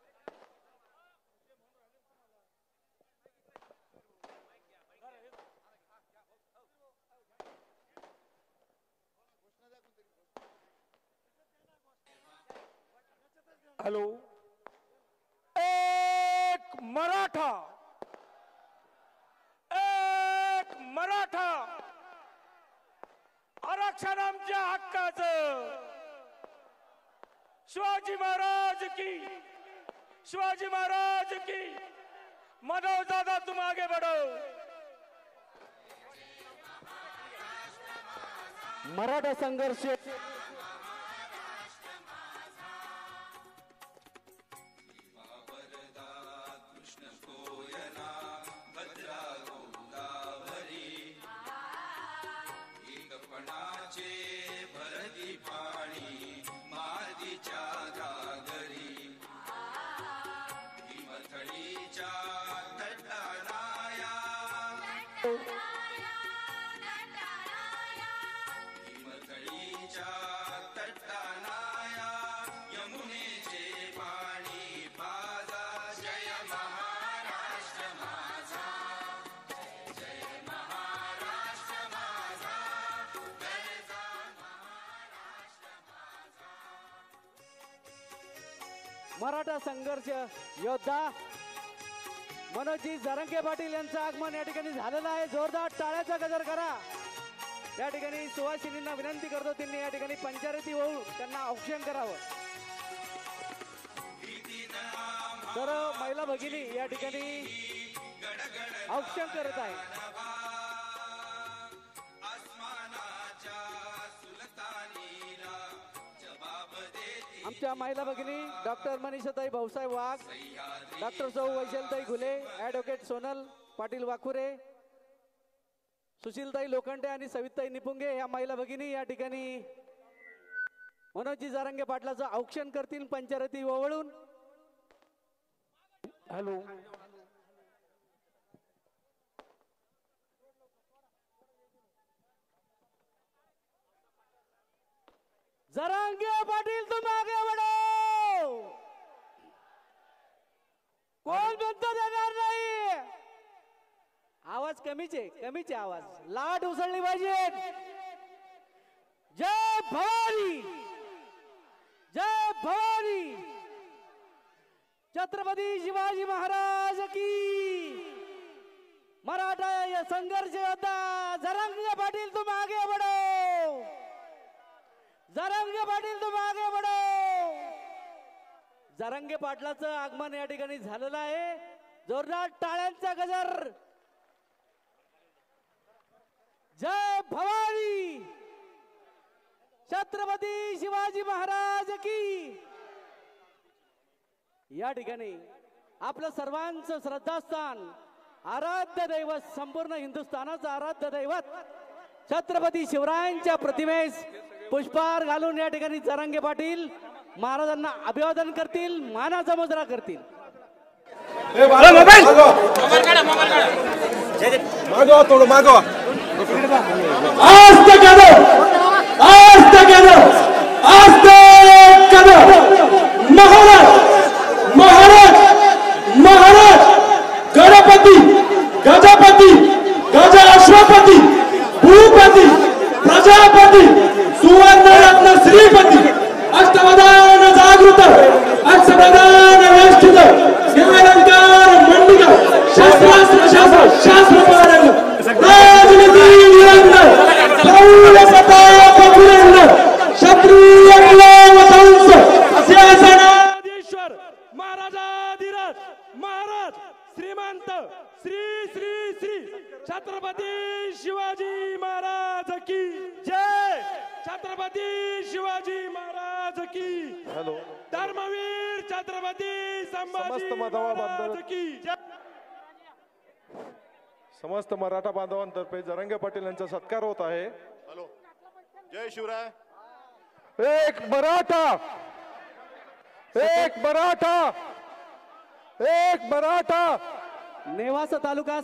हॅलो. एक मराठा, एक मराठा, आरक्षण आमच्या हक्काचं. शिवाजी महाराज की, शिवाजी महाराज की. मनोज दादा तुम आगे बढ़ो. मराठा संघर्ष मराठा संघर्ष योद्धा मनोजी जरांगे पाटील यांचं आगमन या ठिकाणी झालेलं आहे. जोरदार टाळ्याचा गजर करा. या ठिकाणी सुवासिनींना विनंती करतो त्यांनी या ठिकाणी पंचारती होऊन त्यांना औक्षण करावं. तर महिला भगिनी या ठिकाणी औक्षण करत आहे. आमच्या महिला भगिनी डॉक्टर मनीषाताई भाऊसाहेब वाघ, डॉक्टर सौ वैशलताई घुले, ॲडव्होकेट सोनल पाटील वाखुरे, सुशीलताई लोखंडे आणि सविताई निपुंगे या महिला भगिनी या ठिकाणी मनोजी जारंगे पाटलाचं औक्षण करतील पंचारती ओवळून. हॅलो. जरांगे पाटील तुम आगे बढ़ो. कोण म्हणतो देणार नाही? आवाज कमीच आहे आवाज. लाट उसळली पाहिजे. जय भवानी, जय भवानी. छत्रपती शिवाजी महाराज की. मराठा संघर्ष योद्धा जरांगे पाटील तुम आगे बढ़ो. जरांगे पाटील तुम आगे बढ़ो. जरांगे पाटलाचं आगमन या ठिकाणी झालेलं आहे. जोरदार टाळ्यांचा गजर. जय भवानी. छत्रपती शिवाजी महाराज की. या ठिकाणी आपलं सर्वांचं श्रद्धास्थान, आराध्य दैवत, संपूर्ण हिंदुस्थानाचं आराध्य दैवत छत्रपती शिवरायांच्या प्रतिमेस पुष्पहार घालून या ठिकाणी जरांगे पाटील महाराजांना अभिवादन करतील, मानाचा मुजरा करतील. मागवा थोडं मागवा. महाराज महाराज गणपती गजपती गज अश्वपती भूपती प्रजापती सुवर्णरत्न श्रीपती अष्टवदान जागृत अक्षप्रदान वेष्टित शिवालंकार मंडित शास्त्रास्त्र शास्त्र शास्त्र पारंग राजनीती निरंतर प्रौढ प्रताप पुरंदर क्षत्रिय कुलवंश शासनाधीश्वर महाराजाधिराज महाराज श्रीमंत श्री श्री श्री छत्रपती शिवाजी महाराज की जय. छत्रपती शिवाजी महाराज की. हॅलो. धर्मवीर छत्रपती समस्त संभाजी मराठा महाराज की जय. समस्त मराठा बांधवांतर्फे जरांगे पाटील यांचा सत्कार होत आहे. हॅलो. जय शिवराय. एक मराठा, एक मराठा, एक मराठा. नेवासा तालुका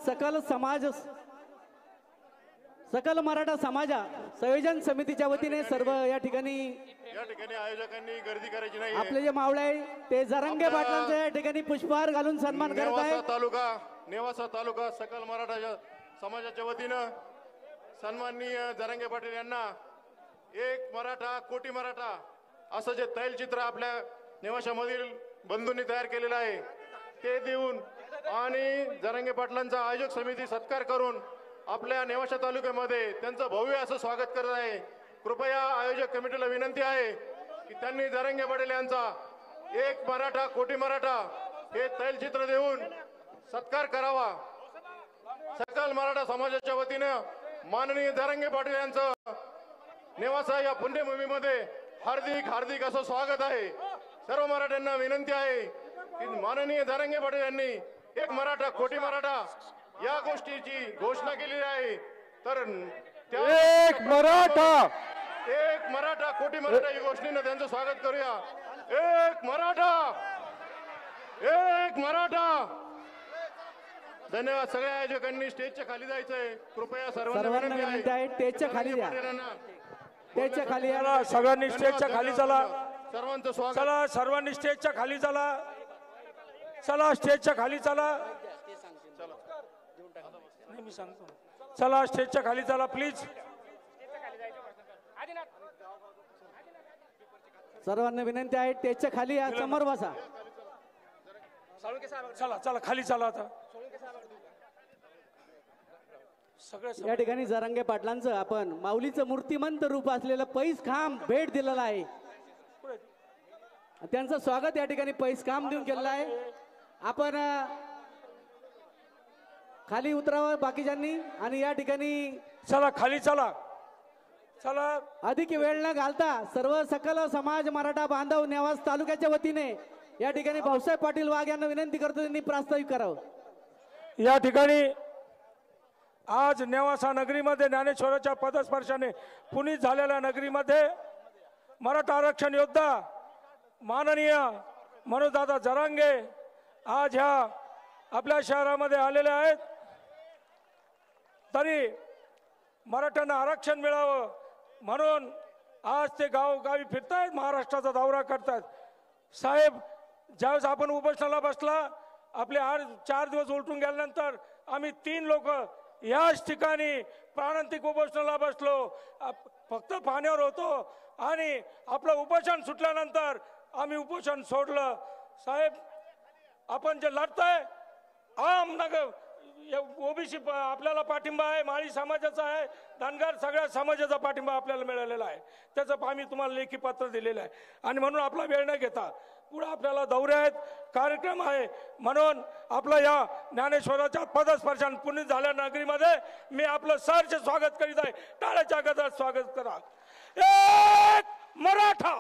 सकल मराठा समाजा संयोजन समितीच्या वतीने सर्व या ठिकाणी आयोजकांनी गर्दी करायची नाही. आपले जे मावळे आहे ते जरांगे पाटलांचा या ठिकाणी पुष्पहार घालून सन्मान करत आहेत. नेवासा तालुका सकल मराठा समाजाच्या वतीनं सन्माननीय जरांगे पाटील यांना एक मराठा कोटी मराठा असं जे तैलचित्र आपल्या नेवाशामधील बंधूंनी तयार केलेलं आहे ते देऊन आणि जरांगे पाटलांचा आयोजक समिती सत्कार करून आपल्या नेवासा तालुक्यामध्ये त्यांचं भव्य असं स्वागत करत आहे. कृपया आयोजक कमिटीला विनंती आहे की त्यांनी जरांगे पाटील यांचा एक मराठा कोटी मराठा हे तैलचित्र देऊन सत्कार करावा. सकल मराठा समाजाच्या वतीनं माननीय जरांगे पाटील यांचं नेवासा या पुण्यभूमीमध्ये हार्दिक हार्दिक असं स्वागत आहे. सर्व मराठ्यांना विनंती आहे की माननीय जरांगे पाटील यांनी एक मराठा कोटी मराठा या गोष्टीची घोषणा केलेली आहे. तर एक मराठा, एक मराठा कोटी मराठा ही घोषणेनं त्यांचं स्वागत करूया. एक मराठा, एक मराठा. धन्यवाद. सगळ्या आयोजकांनी स्टेजच्या खाली जायचंय. कृपया सर्वांना विनंती आहे स्टेजच्या खाली द्या. स्टेजच्या खाली या. सगळ्यांनी स्टेजच्या खाली चला. सर्वांचं स्वागत. चला सर्वांनी स्टेजच्या खाली चला. चला स्टेजच्या खाली चला. मी सांगतो. चला स्टेजच्या खाली चला प्लीज. सर्वांना विनंती आहे स्टेजच्या खाली या. समोर बसा. चला चला खाली चला आता. या ठिकाणी जरांगे पाटलांचं आपण माऊलीचं मूर्तिमंत रूप असलेलं पैस खांब भेट दिलेला आहे. त्यांचं स्वागत या ठिकाणी पैस खांब देऊन केलेलं आहे. आपण खाली उतरावं बाकीच्यांनी आणि या ठिकाणी चला खाली चला. चला अधिक वेळ न घालता सर्व सकल समाज मराठा बांधव नेवासा तालुक्याच्या वतीने या ठिकाणी भाऊसाहेब पाटील वाघ यांना विनंती करतो त्यांनी प्रास्ताविक करावं. या ठिकाणी आज नेवासा नगरीमध्ये ज्ञानेश्वराच्या पदस्पर्शाने पुनीत झालेल्या नगरीमध्ये मराठा आरक्षण योद्धा माननीय मनोजदादा जरांगे आज ह्या आपल्या शहरामध्ये आलेले आहेत. तरी मराठ्यांना आरक्षण मिळावं म्हणून आज ते गावोगावी फिरतायत, महाराष्ट्राचा दौरा करतात. साहेब ज्यावेळेस आपण उपोषणाला बसला आपले 4 दिवस उलटून गेल्यानंतर आम्ही 3 लोक याच ठिकाणी प्राणांतिक उपोषणाला बसलो. फक्त पाण्यावर होतो आणि आपलं उपोषण सुटल्यानंतर आम्ही उपोषण सोडलं. साहेब आपण जे लढताय ओबीसी आपल्याला पाठिंबा आहे, माळी समाजाचा आहे, धनगर सगळ्या समाजाचा पाठिंबा आपल्याला मिळालेला आहे. त्याचं आम्ही तुम्हाला लेखी पत्र दिलेलं आहे. आणि म्हणून आपला वेळ न घेता पुढे आपल्याला दौरे आहेत, कार्यक्रम आहे, म्हणून आपलं या ज्ञानेश्वराच्या पदस्पर्शान पुण्य झाल्या नगरीमध्ये मी आपलं सहर्ष स्वागत करीत आहे. टाळ्याच्या गजरात स्वागत करा. एक मराठा,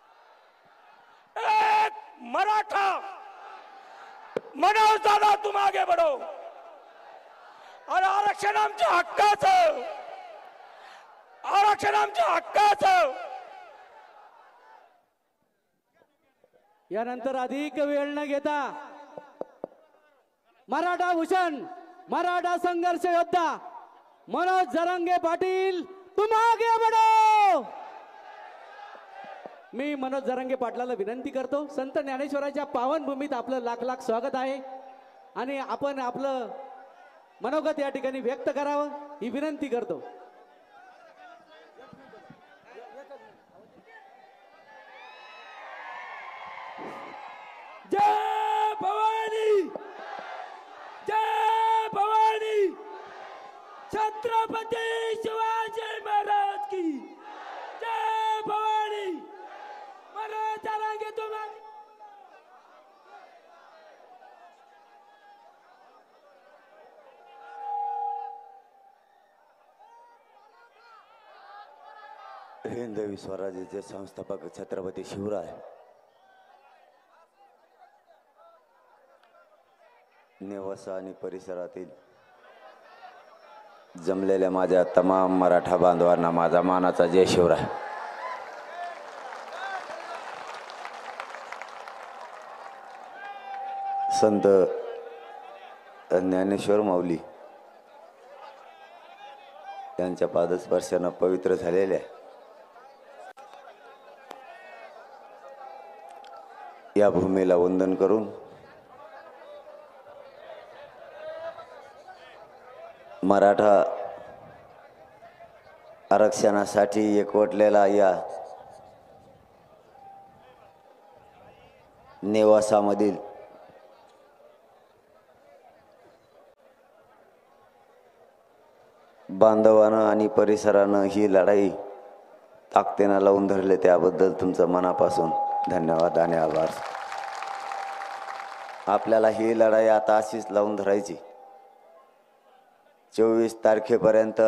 एक मराठा, मनोज दादा तुम आगे बढ़ो. और आरक्षण आमच्या हक्काचं, आरक्षण आमच्या हक्काचं. यानंतर अधिक वेळ न घेता मराठा भूषण, मराठा संघर्ष योद्धा मनोज जरांगे पाटील तुम आगे बढ़ो. मी मनोज जरांगे पाटलाला विनंती करतो, संत ज्ञानेश्वराच्या पावन भूमीत आपलं लाख लाख स्वागत आहे आणि आपण आपलं मनोगत या ठिकाणी व्यक्त करावं ही विनंती करतो. जय भवानी, जय भवानी, छत्रपती शिवाजी महाराज की जय भवानी. मनोज जरांगे तुम हिंदवी स्वराज्याचे संस्थापक छत्रपती शिवराय, नेवासा आणि परिसरातील जमलेल्या माझ्या तमाम मराठा बांधवांना माझा मानाचा जय शिवराय. संत ज्ञानेश्वर माऊली यांच्या पादस्पर्शानं पवित्र झालेल्या या भूमीला वंदन करून मराठा आरक्षणासाठी एकवटलेला या नेवासामधील बांधवानं आणि परिसरानं ही लढाई ताकदीनं लावून धरले त्याबद्दल तुमचं मनापासून धन्यवाद आणि आभार. आपल्याला ही लढाई आता अशीच लावून धरायची. 24 तारखेपर्यंत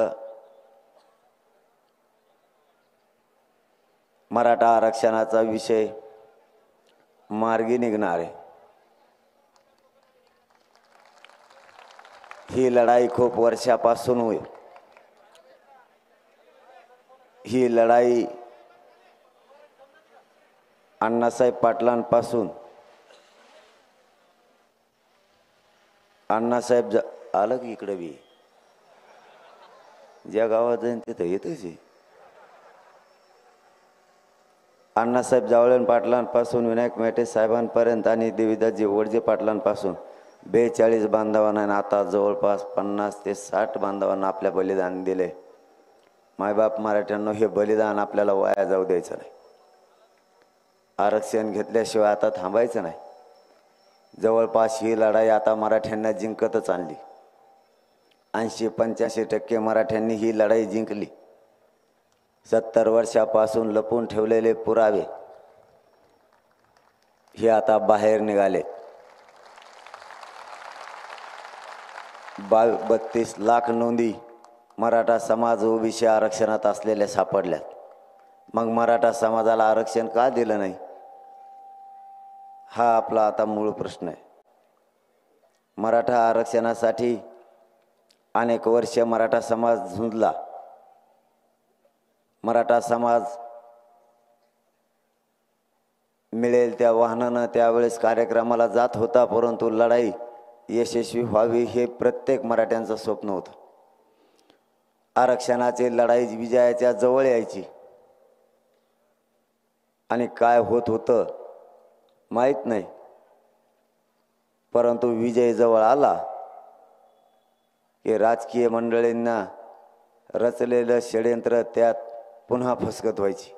मराठा आरक्षणाचा विषय मार्गी निघणार आहे. ही लढाई खूप वर्षापासून होईल. ही लढाई अण्णासाहेब पाटलांपासून अण्णासाहेब आलं की इकडे बी ज्या गावात जाईन तिथं येतच आहे. अण्णासाहेब जावळे पाटलांपासून विनायक मेटे साहेबांपर्यंत आणि देवीदासजी वडजे पाटलांपासून 42 बांधवांना आणि आता जवळपास 50 ते 60 बांधवांना आपल्या बलिदान दिले. मायबाप मराठ्यांनो, हे बलिदान आपल्याला वाया जाऊ द्यायचं नाही. आरक्षण घेतल्याशिवाय आता थांबायचं नाही. जवळपास ही लढाई आता मराठ्यांना जिंकतच आणली. 80-85% मराठ्यांनी ही लढाई जिंकली. 70 वर्षापासून लपून ठेवलेले पुरावे हे आता बाहेर निघाले. 32 लाख नोंदी मराठा समाज ओबीसी आरक्षणात असलेल्या सापडल्यात. मग मराठा समाजाला आरक्षण का दिलं नाही, हा आपला आता मूळ प्रश्न आहे. मराठा आरक्षणासाठी अनेक वर्ष मराठा समाज झुंजला. मराठा समाज मिळेल त्या वाहनानं त्यावेळेस कार्यक्रमाला जात होता, परंतु लढाई यशस्वी व्हावी हे प्रत्येक मराठ्यांचं स्वप्न होतं. आरक्षणाची लढाई विजयाच्या जवळ यायची आणि काय होत होतं माहीत नाही, परंतु विजय जवळ आला की राजकीय मंडळींना रचलेलं षड्यंत्र त्यात पुन्हा फसगत व्हायची.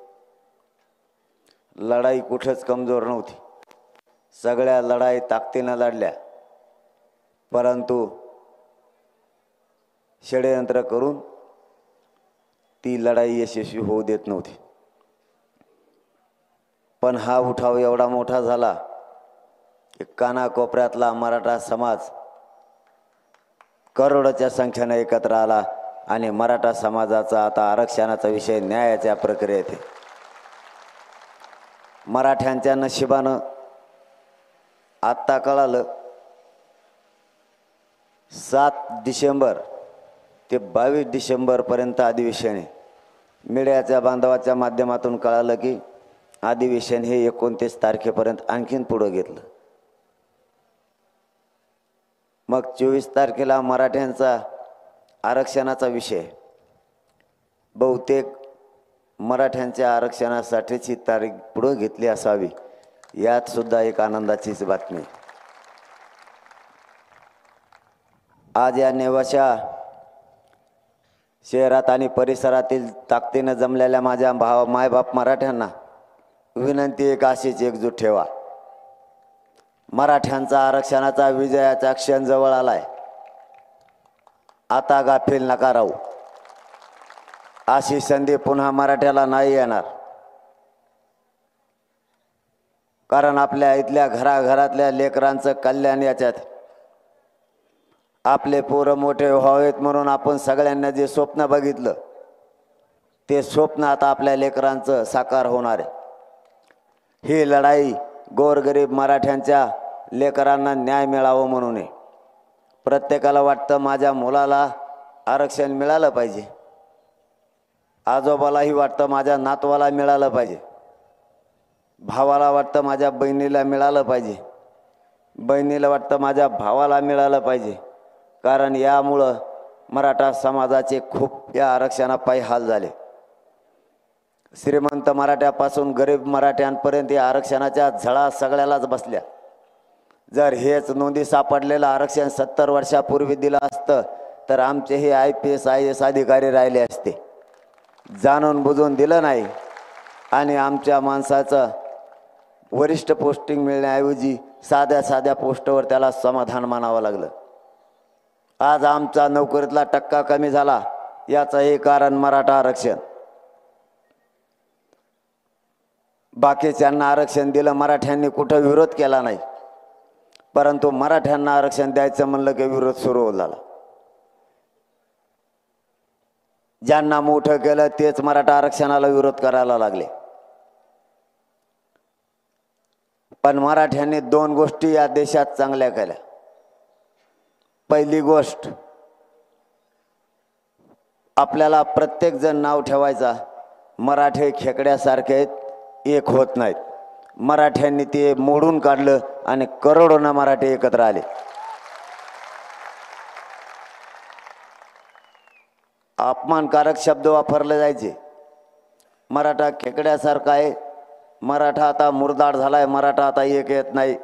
लढाई कुठंच कमजोर नव्हती. सगळ्या लढाई ताकदीनं लढल्या, परंतु षडयंत्र करून ती लढाई यशस्वी होऊ देत नव्हती. पण हा उठाव एवढा मोठा झाला की कानाकोपऱ्यातला मराठा समाज करोडोच्या संख्येने एकत्र आला आणि मराठा समाजाचा आता आरक्षणाचा विषय न्यायाच्या प्रक्रियेत आहे. मराठ्यांच्या नशिबानं आत्ता कळालं 7 डिसेंबर ते 22 डिसेंबरपर्यंत अधिवेशन आहे. मीडियाच्या बांधवाच्या माध्यमातून कळालं की अधिवेशन हे 29 तारखेपर्यंत आणखीन पुढं घेतलं. मग 24 तारखेला मराठ्यांचा आरक्षणाचा विषय, बहुतेक मराठ्यांच्या आरक्षणासाठीच ही तारीख पुढं घेतली असावी, यात सुद्धा एक आनंदाचीच बातमी. आज या नेवाशा शहरात आणि परिसरातील ताकदीनं जमलेल्या माझ्या मायबाप मराठ्यांना विनंती एक अशीच एकजूट ठेवा. मराठ्यांचा आरक्षणाचा विजयाचा क्षण जवळ आलाय. आता गाफील नका राहू. अशी संधी पुन्हा मराठ्याला नाही येणार. कारण आपल्या इथल्या घराघरातल्या लेकरांचं कल्याण याच्यात. आपले पोरं मोठे व्हावेत म्हणून आपण सगळ्यांना जे स्वप्न बघितलं ते स्वप्न आता आपल्या लेकरांचं साकार होणार आहे. ही लढाई गोरगरीब मराठ्यांच्या लेकरांना न्याय मिळावं म्हणून आहे. प्रत्येकाला वाटतं माझ्या मुलाला आरक्षण मिळालं पाहिजे, आजोबालाही वाटतं माझ्या नातवाला मिळालं पाहिजे, भावाला वाटतं माझ्या बहिणीला मिळालं पाहिजे, बहिणीला वाटतं माझ्या भावाला मिळालं पाहिजे. कारण यामुळं मराठा समाजाचे खूप या आरक्षणापायी हाल झाले. श्रीमंत मराठ्यापासून गरीब मराठ्यांपर्यंत या आरक्षणाच्या झळा सगळ्यालाच बसल्या. जर हेच नोंदी सापडलेलं आरक्षण 70 वर्षापूर्वी दिलं असतं तर आमचे हे IPS IAS अधिकारी राहिले असते. जाणून बुजून दिलं नाही आणि आमच्या माणसाचं वरिष्ठ पोस्टिंग मिळण्याऐवजी साध्या साध्या पोस्टवर त्याला समाधान मानावं लागलं. आज आमचा नोकरीतला टक्का कमी झाला, याचं हे कारण मराठा आरक्षण. बाकीच्यांना आरक्षण दिलं, मराठ्यांनी कुठं विरोध केला नाही. परंतु मराठ्यांना आरक्षण द्यायचं म्हणलं की विरोध सुरू झाला. ज्यांना मोठं केलं तेच मराठा आरक्षणाला विरोध करायला लागले. पण मराठ्यांनी 2 गोष्टी या देशात चांगल्या केल्या. पहिली गोष्ट, आपल्याला प्रत्येक जण नाव ठेवायचा मराठे खेकड्यासारखे आहेत, एक होत नाहीत. मराठ्यांनी ते मोडून काढलं आणि करोडोना मराठे एकत्र आले. अपमानकारक शब्द वापरले जायचे. मराठा खेकड्यासारखा आहे, मराठा आता मुरदाड झालाय, मराठा आता एक येत नाही.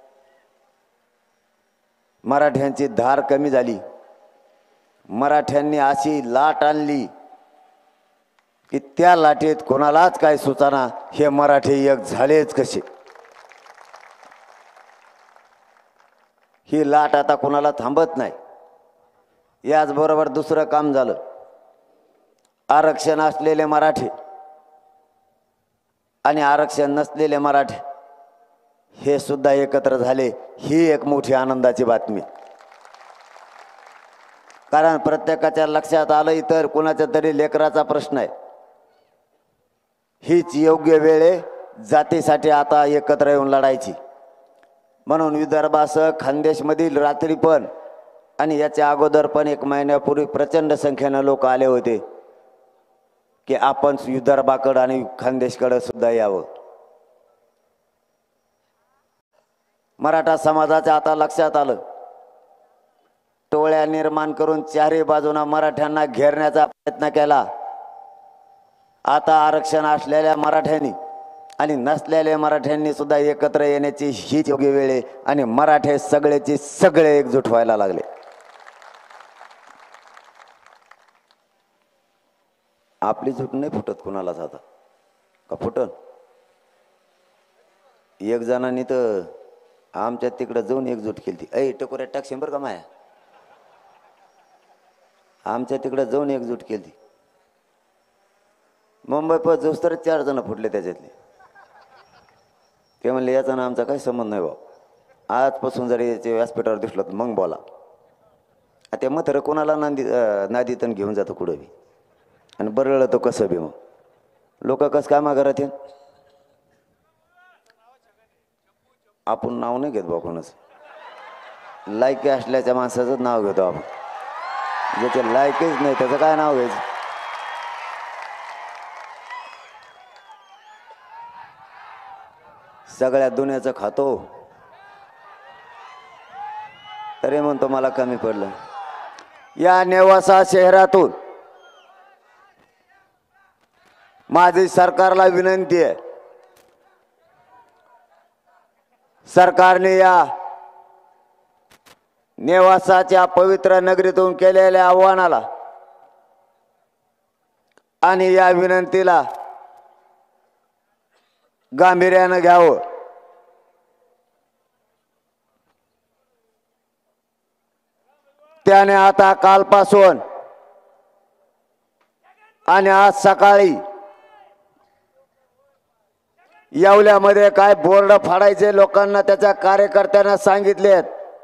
मराठ्यांची धार कमी झाली. मराठ्यांनी अशी लाट आणली की त्या लाटेत कोणालाच काय सुचाना, हे मराठे एक झालेच कसे. ही लाट आता कोणाला थांबत नाही. याचबरोबर दुसरं काम झालं, आरक्षण असलेले मराठे आणि आरक्षण नसलेले मराठे हे सुद्धा एकत्र झाले. ही एक मोठी आनंदाची बातमी. कारण प्रत्येकाच्या लक्षात आलं इतर कोणाच्या तरी लेकराचा प्रश्न आहे. हीच योग्य वेळ आहे जातीसाठी आता एकत्र येऊन लढायची. म्हणून विदर्भासह खानदेशमधील रात्री पण आणि याच्या अगोदर पण 1 महिन्यापूर्वी प्रचंड संख्येनं लोक आले होते की आपण विदर्भाकडं आणि खानदेशकडं सुद्धा यावं. मराठा समाजाच्या आता लक्षात आलं. टोळ्या निर्माण करून चारही बाजूना मराठ्यांना घेरण्याचा प्रयत्न केला. आता आरक्षण असलेल्या मराठ्यांनी आणि नसलेल्या मराठ्यांनी सुद्धा एकत्र येण्याची हीच योग्य वेळ आहे आणि मराठे सगळेचे सगळे एकजूट व्हायला लागले. आपली झूट नाही फुटत कुणालाच आता का फुटन. एक जणांनी तर आमच्या तिकडं जाऊन एकजूट केली. ऐ टकोऱ्या टाक 100 का माया. आमच्या तिकडे जाऊन एकजूट केली. मुंबई पर जोस तर 4 जण फुटले त्याच्यातले. ते म्हणले याचा ना आमचा काही संबंध नाही भाऊ. आजपासून जर याचे व्यासपीठावर दिसलं तर मग बोला. ते म्हातारं कोणाला नादीतून घेऊन जातो कुठं बी आणि बरळलं तो कसं बी. मग लोक कसं कामा करत आहे. आपण नाव नाही घेत बा कोणाचं. लायकी असल्याच्या माणसाचंच नाव घेतो आपण. ज्याचे लायकीच नाही त्याचं काय नाव घ्यायचं. सगळ्या दुनियाचं खातो तरी म्हणतो मला कमी पडलं. या नेवासा शहरातून माझी सरकारला विनंती आहे. सरकारने या नेवासाच्या पवित्र नगरीतून केलेल्या आव्हानाला आणि या विनंतीला गांभीर्यानं घ्यावं. त्याने आता कालपासून आणि आज सकाळी येवल्यामध्ये काय बोर्ड फाडायचे लोकांना त्याच्या कार्यकर्त्यांना सांगितलेत.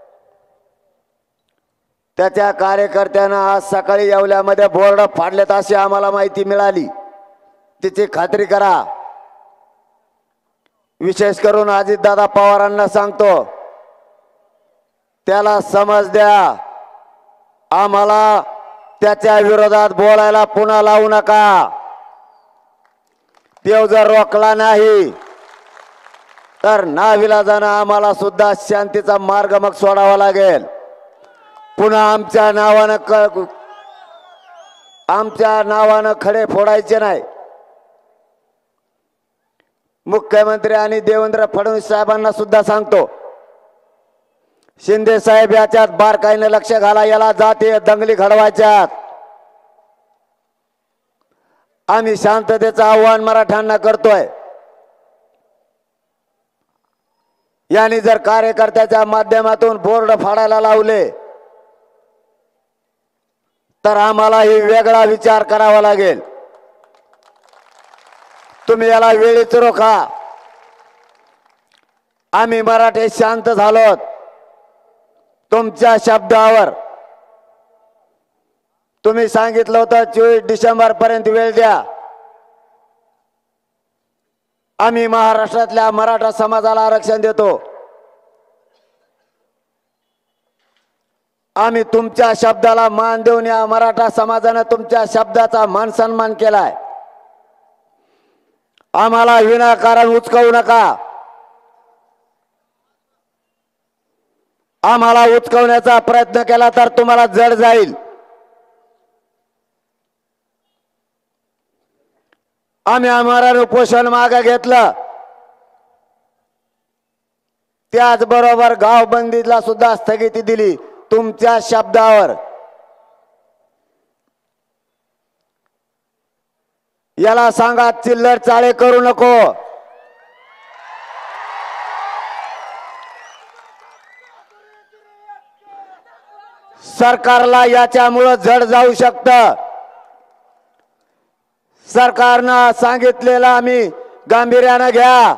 त्याच्या कार्यकर्त्यांना आज सकाळी येवल्यामध्ये बोर्ड फाडलेत अशी आम्हाला माहिती मिळाली. तिची खात्री करा. विशेष करून अजितदादा पवारांना सांगतो त्याला समज द्या. आम्हाला त्याच्या विरोधात बोलायला पुन्हा लावू नका. तो जर रोखला नाही तर नाविलाजानं आम्हाला सुद्धा शांतीचा मार्ग मग सोडावा लागेल. पुन्हा आमच्या नावानं खडे फोडायचे नाही. मुख्यमंत्री आणि देवेंद्र फडणवीस साहेबांना सुद्धा सांगतो शिंदे साहेब याच्यात बारकाईने लक्ष घाला. याला जातीय दंगली घडवायच्यात. आम्ही शांततेचं आव्हान मराठ्यांना करतोय. यांनी जर कार्यकर्त्याच्या माध्यमातून बोर्ड फाडायला लावले तर आम्हालाही वेगळा विचार करावा लागेल. तुम्ही याला वेळीच रोखा. आम्ही मराठी शांत झालोत. तुमच्या शब्दावर तुम्ही सांगितलं होतं 24 डिसेंबर पर्यंत वेळ द्या. आम्ही महाराष्ट्रातल्या मराठा समाजाला आरक्षण देतो. आम्ही तुमच्या शब्दाला मान देऊन या मराठा समाजाने तुमच्या शब्दाचा मान सन्मान केलाय. आम्हाला विनाकारण उचकवू नका. आम्हाला उचकवण्याचा प्रयत्न केला तर तुम्हाला जड जाईल. आम्ही आम्हाला उपोषण मागे घेतलं. त्याचबरोबर गाव बंदीला सुद्धा स्थगिती दिली तुमच्या शब्दावर. याला सांगा चिल्लर चाळे करू नको. सरकारला याच्यामुळे जड जाऊ शकतं. सरकारनं सांगितलेलं आम्ही गांभीर्यानं घ्या.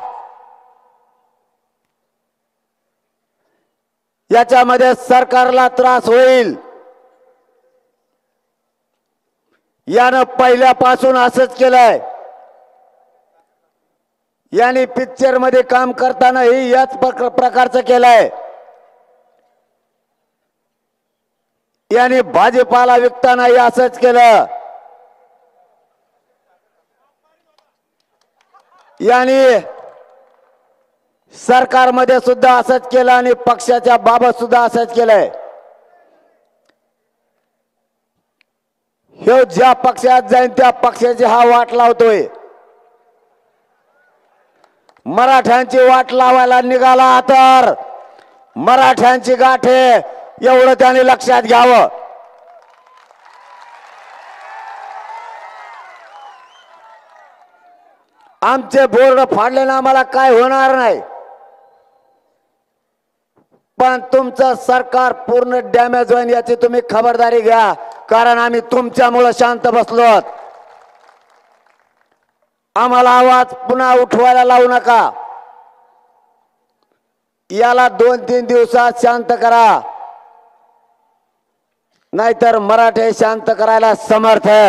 याच्यामध्ये सरकारला त्रास होईल. यानं पहिल्यापासून असंच केलंय. यांनी पिक्चर मध्ये काम करतानाही याच प्रकारचं केलंय. यांनी भाजीपाला विकतानाही असंच केलं. यांनी सरकारमध्ये सुद्धा असंच केलं आणि पक्षाच्या बाबत सुद्धा असंच केलंय. हे ज्या पक्षात जाईन त्या पक्षाची हा वाट लावतोय. मराठ्यांची वाट लावायला निघाला तर मराठ्यांची गाठ आहे एवढं त्याने लक्षात घ्यावं. आमचे बोर्ड फाडले ना आम्हाला काय होणार नाही. पण तुमचं सरकार पूर्ण डॅमेज होईल याची तुम्ही खबरदारी घ्या. कारण आम्ही तुमच्यामुळं शांत बसलो आहोत. आम्हाला आवाज पुन्हा उठवायला लावू नका. याला 2-3 दिवसात शांत करा, नाहीतर मराठे शांत करायला समर्थ आहेत.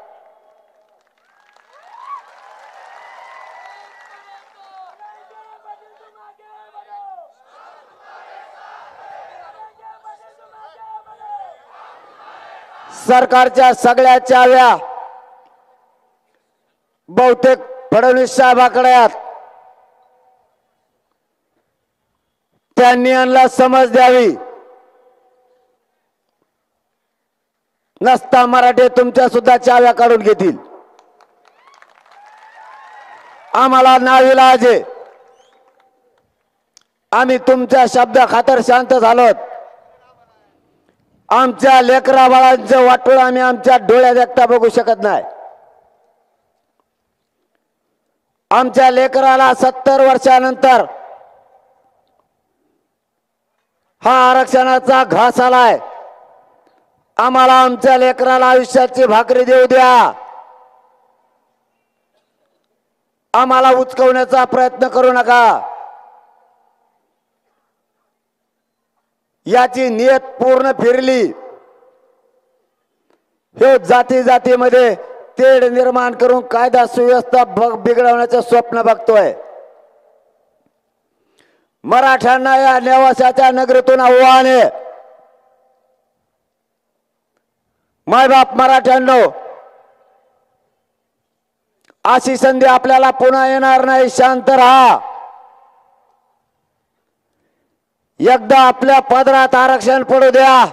सरकारच्या सगळ्या चाव्या बहुतेक फडणवीस साहेबाकडे आहेत. त्यांनी यांना समज द्यावी. नसता मराठे तुमच्या सुद्धा चाव्या काढून घेतील. आम्हाला नाविलाज आहे. आम्ही तुमच्या शब्दा खातर शांत झालोत. आमच्या लेकरा बाळांचं वाटोळ आम्ही आमच्या डोळ्यात एकटा बघू शकत नाही. आमच्या लेकराला 70 वर्षानंतर हा आरक्षणाचा घास आलाय. आम्हाला आमच्या लेकराला आयुष्याची भाकरी देऊ द्या. आम्हाला उचकवण्याचा प्रयत्न करू नका. याची नियत पूर्ण फिरली. हे जाती जातीमध्ये तेढ निर्माण करून कायदा सुव्यवस्था बिघडवण्याचं स्वप्न बघतोय. मराठ्यांना या नेवासाच्या नगरीतून आव्हान आहे. मायबाप मराठ्यांनो, अशी संधी आपल्याला पुन्हा येणार नाही. शांत राहा. एकदा आपल्या पदरात आरक्षण पडू द्या,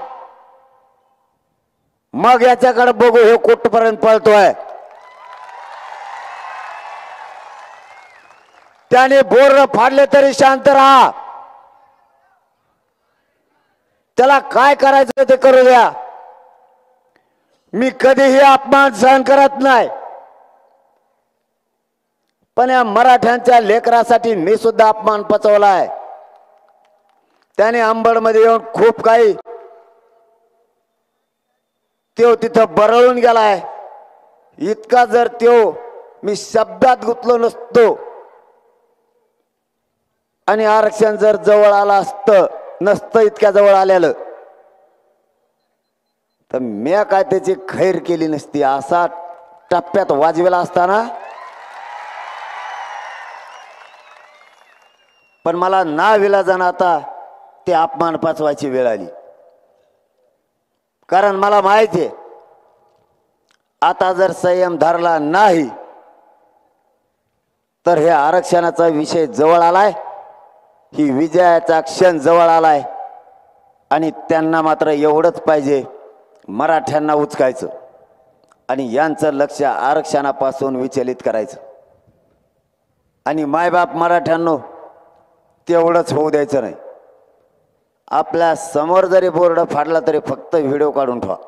मग याच्याकडे बघू हे कुठपर्यंत पळतोय. त्याने बोर फाडले तरी शांत राहा. त्याला काय करायचं ते करू द्या. मी कधीही अपमान सहन करत नाही, पण या मराठ्यांच्या लेकरासाठी मी सुद्धा अपमान पचवलाय. त्याने अंबडमध्ये येऊन खूप काही त्यो तिथं बरळून गेलाय. इतका जर त्यो मी शब्दात गुंतलो नसतो आणि आरक्षण जर जवळ आलं असतं नसतं इतक्या जवळ आलेलं, तर मी काय त्याची खैर केली नसती. असा टप्प्यात वाजवेला असताना पण मला नाविलाजानं आता ते अपमान पचवायची वेळ आली. कारण मला माहिती आहे आता जर संयम धरला नाही तर हे आरक्षणाचा विषय जवळ आलाय. ही विजयाचा क्षण जवळ आलाय आणि त्यांना मात्र एवढंच पाहिजे, मराठ्यांना उचकायचं आणि यांचं लक्ष आरक्षणापासून विचलित करायचं. आणि मायबाप मराठ्यांनो, तेवढंच होऊ द्यायचं नाही. आपल्या समोर जरी बोर्ड फाडला तरी फक्त व्हिडिओ काढून ठेवा.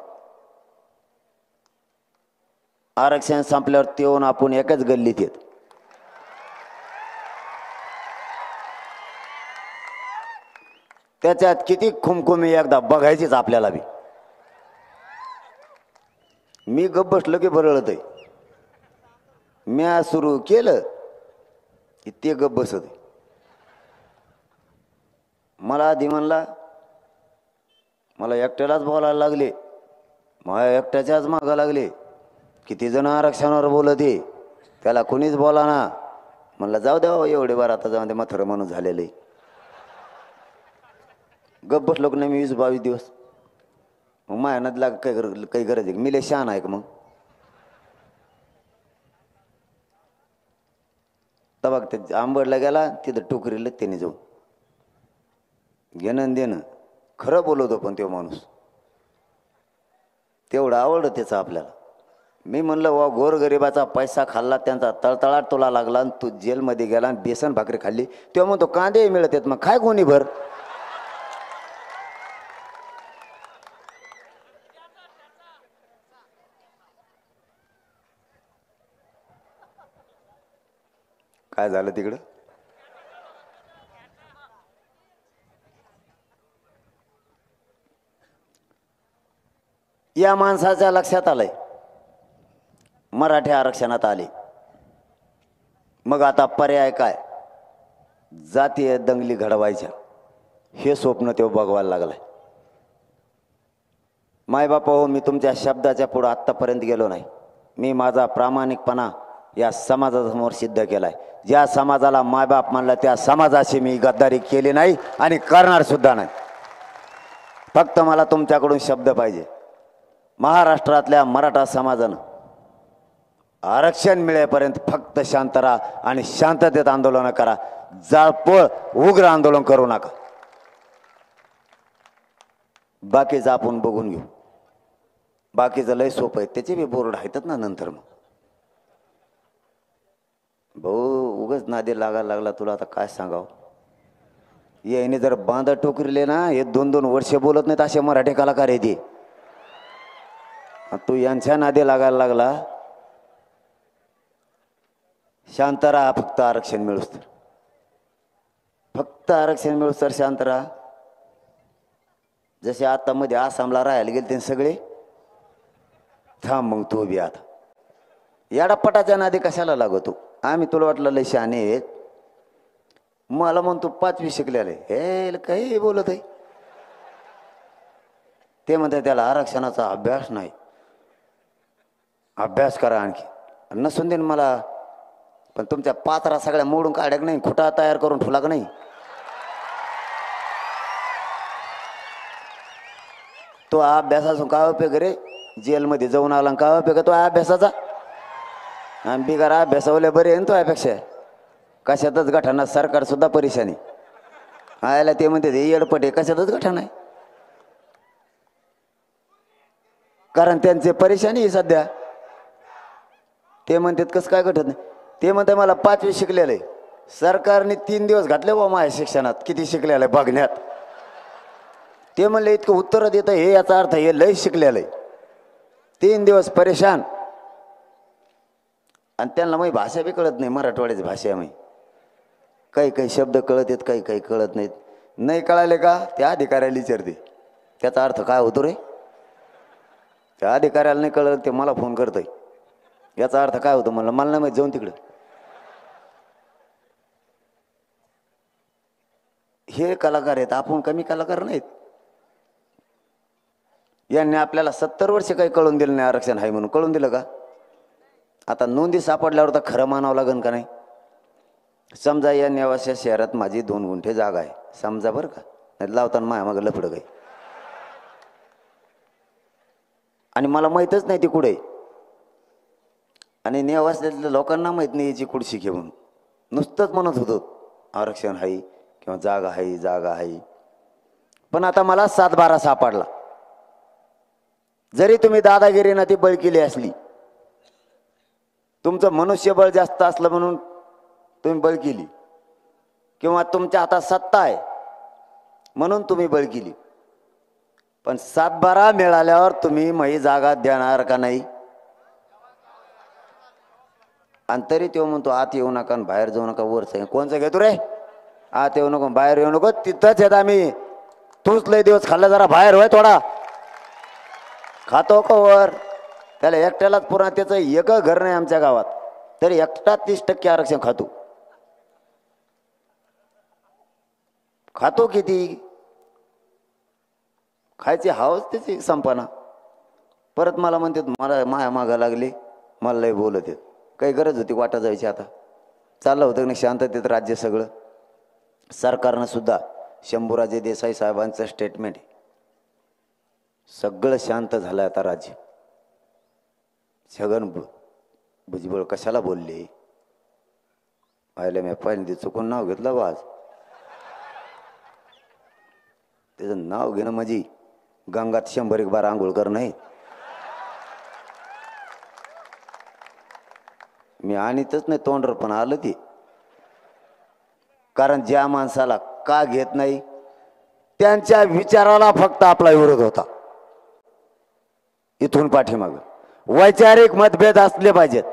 आरक्षण संपल्यावर ते येऊन आपण एकच गल्लीत येत. त्याच्यात किती खुमखुमी एकदा बघायचीच आपल्याला बी. मी गप्प बसलो की बरळत आहे. म्या सुरू केलं की ते गप्प बसत आहे. मला आधी म्हणला मला एकट्यालाच बोलायला लागले, माझ्या एकट्याच्याच मागा लागले. किती जण आरक्षणावर बोलते, त्याला कोणीच बोला ना. म्हणलं जाऊ द्या एवढे बार आता जाऊ दे, म्हातारं माणूस झालेले. गप्प बसलो की नाही मी 20-22 दिवस. मग मायानात लाग काही गरज आहे मी लय शहाणा आहे का मग? तर बघ ते आंबडला गेला तिथं टोकरीला त्याने जाऊन घेणं देणं. खरं बोलवतो पण तो माणूस तेवढं आवडतं त्याचं आपल्याला. मी म्हणलं वा गोरगरिबाचा पैसा खाल्ला, त्यांचा तळतळाट तुला लागला आणि तू जेलमध्ये गेला आणि बेसन भाकरी खाल्ली. तेव्हा म्हणतो कांदे मिळत आहेत, मग काय कोणी भर. काय झालं तिकडं? या माणसाच्या लक्षात आलंय मराठी आरक्षणात आले, मग आता पर्याय काय? जातीय दंगली घडवायच्या हे स्वप्न तो बघवायला लागलाय. मायबापा हो, मी तुमच्या शब्दाच्या पुढे आत्तापर्यंत गेलो नाही. मी माझा प्रामाणिकपणा या समाजासमोर सिद्ध केलाय. ज्या समाजाला मायबाप मानलं त्या समाजाशी मी गद्दारी केली नाही आणि करणार सुद्धा नाही. फक्त मला तुमच्याकडून शब्द पाहिजे. महाराष्ट्रातल्या मराठा समाजानं आरक्षण मिळेपर्यंत फक्त शांत राहा आणि शांततेत आंदोलन करा. जाळपोळ उग्र आंदोलन करू नका. बाकीचं आपण बघून घेऊ. बाकीचं लय सोपं आहे, त्याचे बी बोर्ड आहेतच ना नंतर. मग भाऊ उगाच नादी लागायला लागला तुला, आता काय सांगावं. याने जर बांधा टोकरीले ना, हे 2-2 वर्ष बोलत नाहीत असे मराठी कलाकार आहे ते. तू यांच्या नादी लागायला लागला. शांत राहा, फक्त आरक्षण मिळूस तर. फक्त आरक्षण मिळूस तर शांत राहा. जसे आता मध्ये आसामला राहायला गेले ते सगळे, थांब मग तू बी आता. याडापटाच्या नादी कशाला लागतो? आम्ही तुला वाटलं लय शहाणे आहेत. मला म्हणतो 5वी शिकलेले, हे काही बोलत आहे. ते म्हणतात त्याला आरक्षणाचा अभ्यास नाही. अभ्यास करा आणखी. नसून देईन मला, पण तुमच्या पात्रा सगळ्या मोडून काढ्या नाही, खुटा तयार करून ठेवला का नाही. तो अभ्यास असून काय उपयोग रे? जेलमध्ये जाऊन आला काय उपयोग तो अभ्यासाचा? आणि बिगार अभ्यासावले बरे आहे तो यापेक्षा. कशातच गठाना, सरकार सुद्धा परेशानी आयला. ते म्हणते हे येडपट आहे, कशातच गठाण आहे. कारण त्यांचे परेशानी सध्या. ते म्हणतात कसं काय गठत नाही. ते म्हणते मला 5वी शिकलेलं आहे. सरकारने 3 दिवस घातले बा माझ्या शिक्षणात, किती शिकलेलं आहे बघण्यात. ते म्हणले इतकं उत्तर देतं हे, याचा अर्थ हे लय शिकलेलं आहे. 3 दिवस परेशान. आणि त्यांना मग भाषा बी कळत नाही, मराठवाड्याची भाषा आहे. काही काही शब्द कळत आहेत, काही काही कळत नाहीत. नाही कळाले का त्या अधिकाऱ्याला विचारते त्याचा अर्थ काय होतो रे. त्या अधिकाऱ्याला नाही कळलं ते मला फोन करतोय, याचा अर्थ काय होतो म्हणलं मला नाही माहिती, जाऊन तिकडं. हे कलाकार आहेत, आपण कमी कलाकार नाहीत. यांनी आपल्याला 70 वर्ष काही कळून दिलं नाही आरक्षण आहे म्हणून. कळून दिलं का? आता नोंदी सापडल्यावर तर खरं मानावं लागेल का नाही. समजा या नेवाशा शहरात माझी 2 गुंठे जागा आहे समजा, बरं का. नाही लावताना माया मागं लफडं काही, आणि मला माहीतच नाही ती कुठे. आणि नेवाशातल्या लोकांना माहीत नाही याची कुठशी घेऊन. नुसतंच म्हणत होतो आरक्षण आहे किंवा जागा आहे, जागा आहे. पण आता मला 7-12 सापडला. जरी तुम्ही दादागिरीनं ती बळ केली असली, तुमचं मनुष्यबळ जास्त असलं म्हणून तुम्ही बळ केली, किंवा तुमच्या हातात सत्ता आहे म्हणून तुम्ही बळ केली, पण 7-12 मिळाल्यावर तुम्ही मही जागा देणार का नाही? आणि तरी तो म्हणतो आत येऊ नका, बाहेर जाऊ नका. वरचं कोणचं घेतो रे? आत येऊ नको, बाहेर येऊ नको. तिथंच येत आम्ही. तूच लय दिवस खाल्ला, जरा बाहेर होय थोडा. खातो का वर? त्याला एकट्यालाच पुन्हा त्याचं एक घर नाही आमच्या गावात, तरी एकटा 30% आरक्षण खातो. खातो किती? खायची हावच त्याची संपना. परत मला म्हणतात मला माया मागा लागली, मला लय बोलत आहेत. काही गरज होती वाटा जायची? आता चाललं होतं नाही शांततेत राज्य सगळं. सरकारनं सुद्धा शंभूराजे देसाई साहेबांचं स्टेटमेंट आहे, सगळं शांत झालं आता राज्य. छगन भुजबळ कशाला बोलले? पाहिलं मी पहिल्यांदा चुकून नाव घेतलं बा. आज त्याचं नाव घेणं म्हणजे गंगात 100 बार आंघोळ करणं नाही. मी आणतच नाही तोंडर, पण आलं ते. कारण ज्या माणसाला का घेत नाही त्यांच्या विचाराला फक्त आपला विरोध होता. इथून पाठीमाग वैचारिक मतभेद असले पाहिजेत,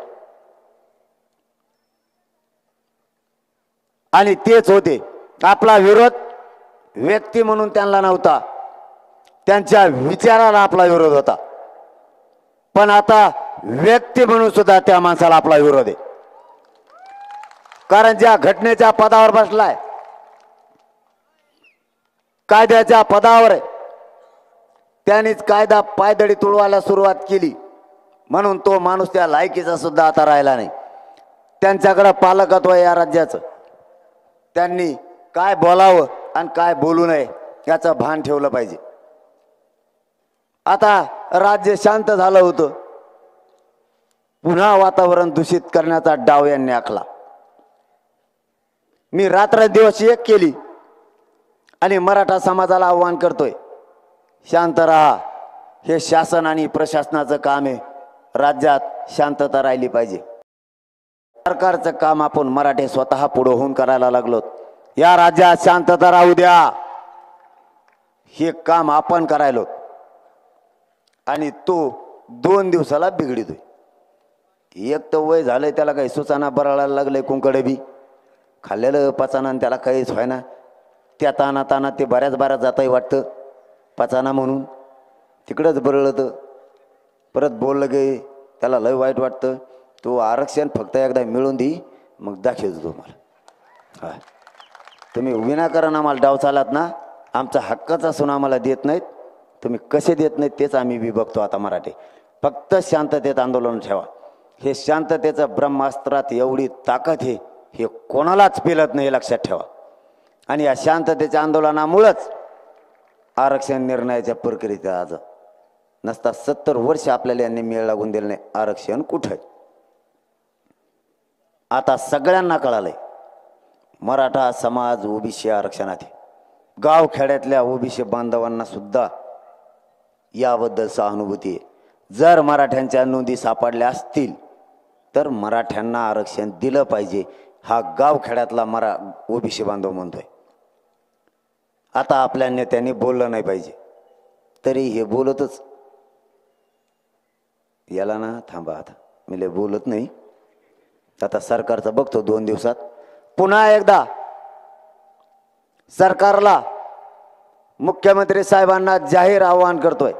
आणि तेच होते. आपला विरोध व्यक्ती म्हणून त्यांना नव्हता, त्यांच्या विचाराला आपला विरोध होता. पण आता व्यक्ती म्हणून सुद्धा त्या माणसाला आपला विरोध आहे. कारण ज्या घटनेच्या पदावर बसलाय, कायद्याच्या पदावर आहे, त्यांनीच कायदा पायदळी तुडवायला सुरुवात केली. म्हणून तो माणूस त्या लायकीचा सुद्धा आता राहिला नाही. त्यांच्याकडे पालकत्व आहे या राज्याचं. त्यांनी काय बोलावं आणि काय बोलू नये याचं भान ठेवलं पाहिजे. आता राज्य शांत झालं होतं, पुन्हा वातावरण दूषित करण्याचा डाव यांनी आखला. मी रात्रंदिवस एक केली आणि मराठा समाजाला आव्हान करतोय, शांत राहा. हे शासन आणि प्रशासनाचं काम आहे. राज्यात शांतता राहिली पाहिजे. सरकारचं काम आपण मराठे स्वतः पुढे होऊन करायला लागलो. या राज्यात शांतता राहू द्या, हे काम आपण करायलो. आणि तो 2 दिवसाला बिघडितोय. एक तर वय झालंय, त्याला काही सुचाना बरळायला लागलंय. कुंकडे बी खाल्लेलं पचाना त्याला काहीच व्हायना. त्या ताना ते बऱ्याच जाताही वाटतं पचाना म्हणून. तिकडंच बरळतं, परत बोललं गे त्याला लय वाईट वाटतं. तो आरक्षण फक्त एकदा मिळून दे, मग दाखवतो तुम्हाला. हा, तुम्ही विनाकारण आम्हाला डाव चालत ना. आमचा हक्काचा असून आम्हाला देत नाहीत. तुम्ही कसे देत नाहीत तेच आम्ही बी बघतो. आता मराठी फक्त शांततेत आंदोलन ठेवा. हे शांततेचं ब्रह्मास्त्रात एवढी ताकद आहे, हे कोणालाच पेलत नाही, लक्षात ठेवा. आणि या शांततेच्या आंदोलनामुळंच आरक्षण निर्णयाच्या प्रक्रियेत आज नसता 70 वर्ष आपल्याला यांनी मेळ लागून दिलं नाही. आरक्षण कुठं आहे आता सगळ्यांना कळालंय. मराठा समाज ओबीसी आरक्षणात आहे. गावखेड्यातल्या ओबीसी बांधवांना सुद्धा याबद्दल सहानुभूती आहे. जर मराठ्यांच्या नोंदी सापडल्या असतील तर मराठ्यांना आरक्षण दिलं पाहिजे, हा गावखेड्यातला ओबीसी बांधव म्हणतोय. आता आपल्या नेत्यांनी बोललं नाही पाहिजे, तरी हे बोलतच. याला ना थांबा, आता मी बोलत नाही. आता सरकारचं बघतो 2 दिवसात. पुन्हा एकदा सरकारला, मुख्यमंत्री साहेबांना जाहीर आवाहन करतोय,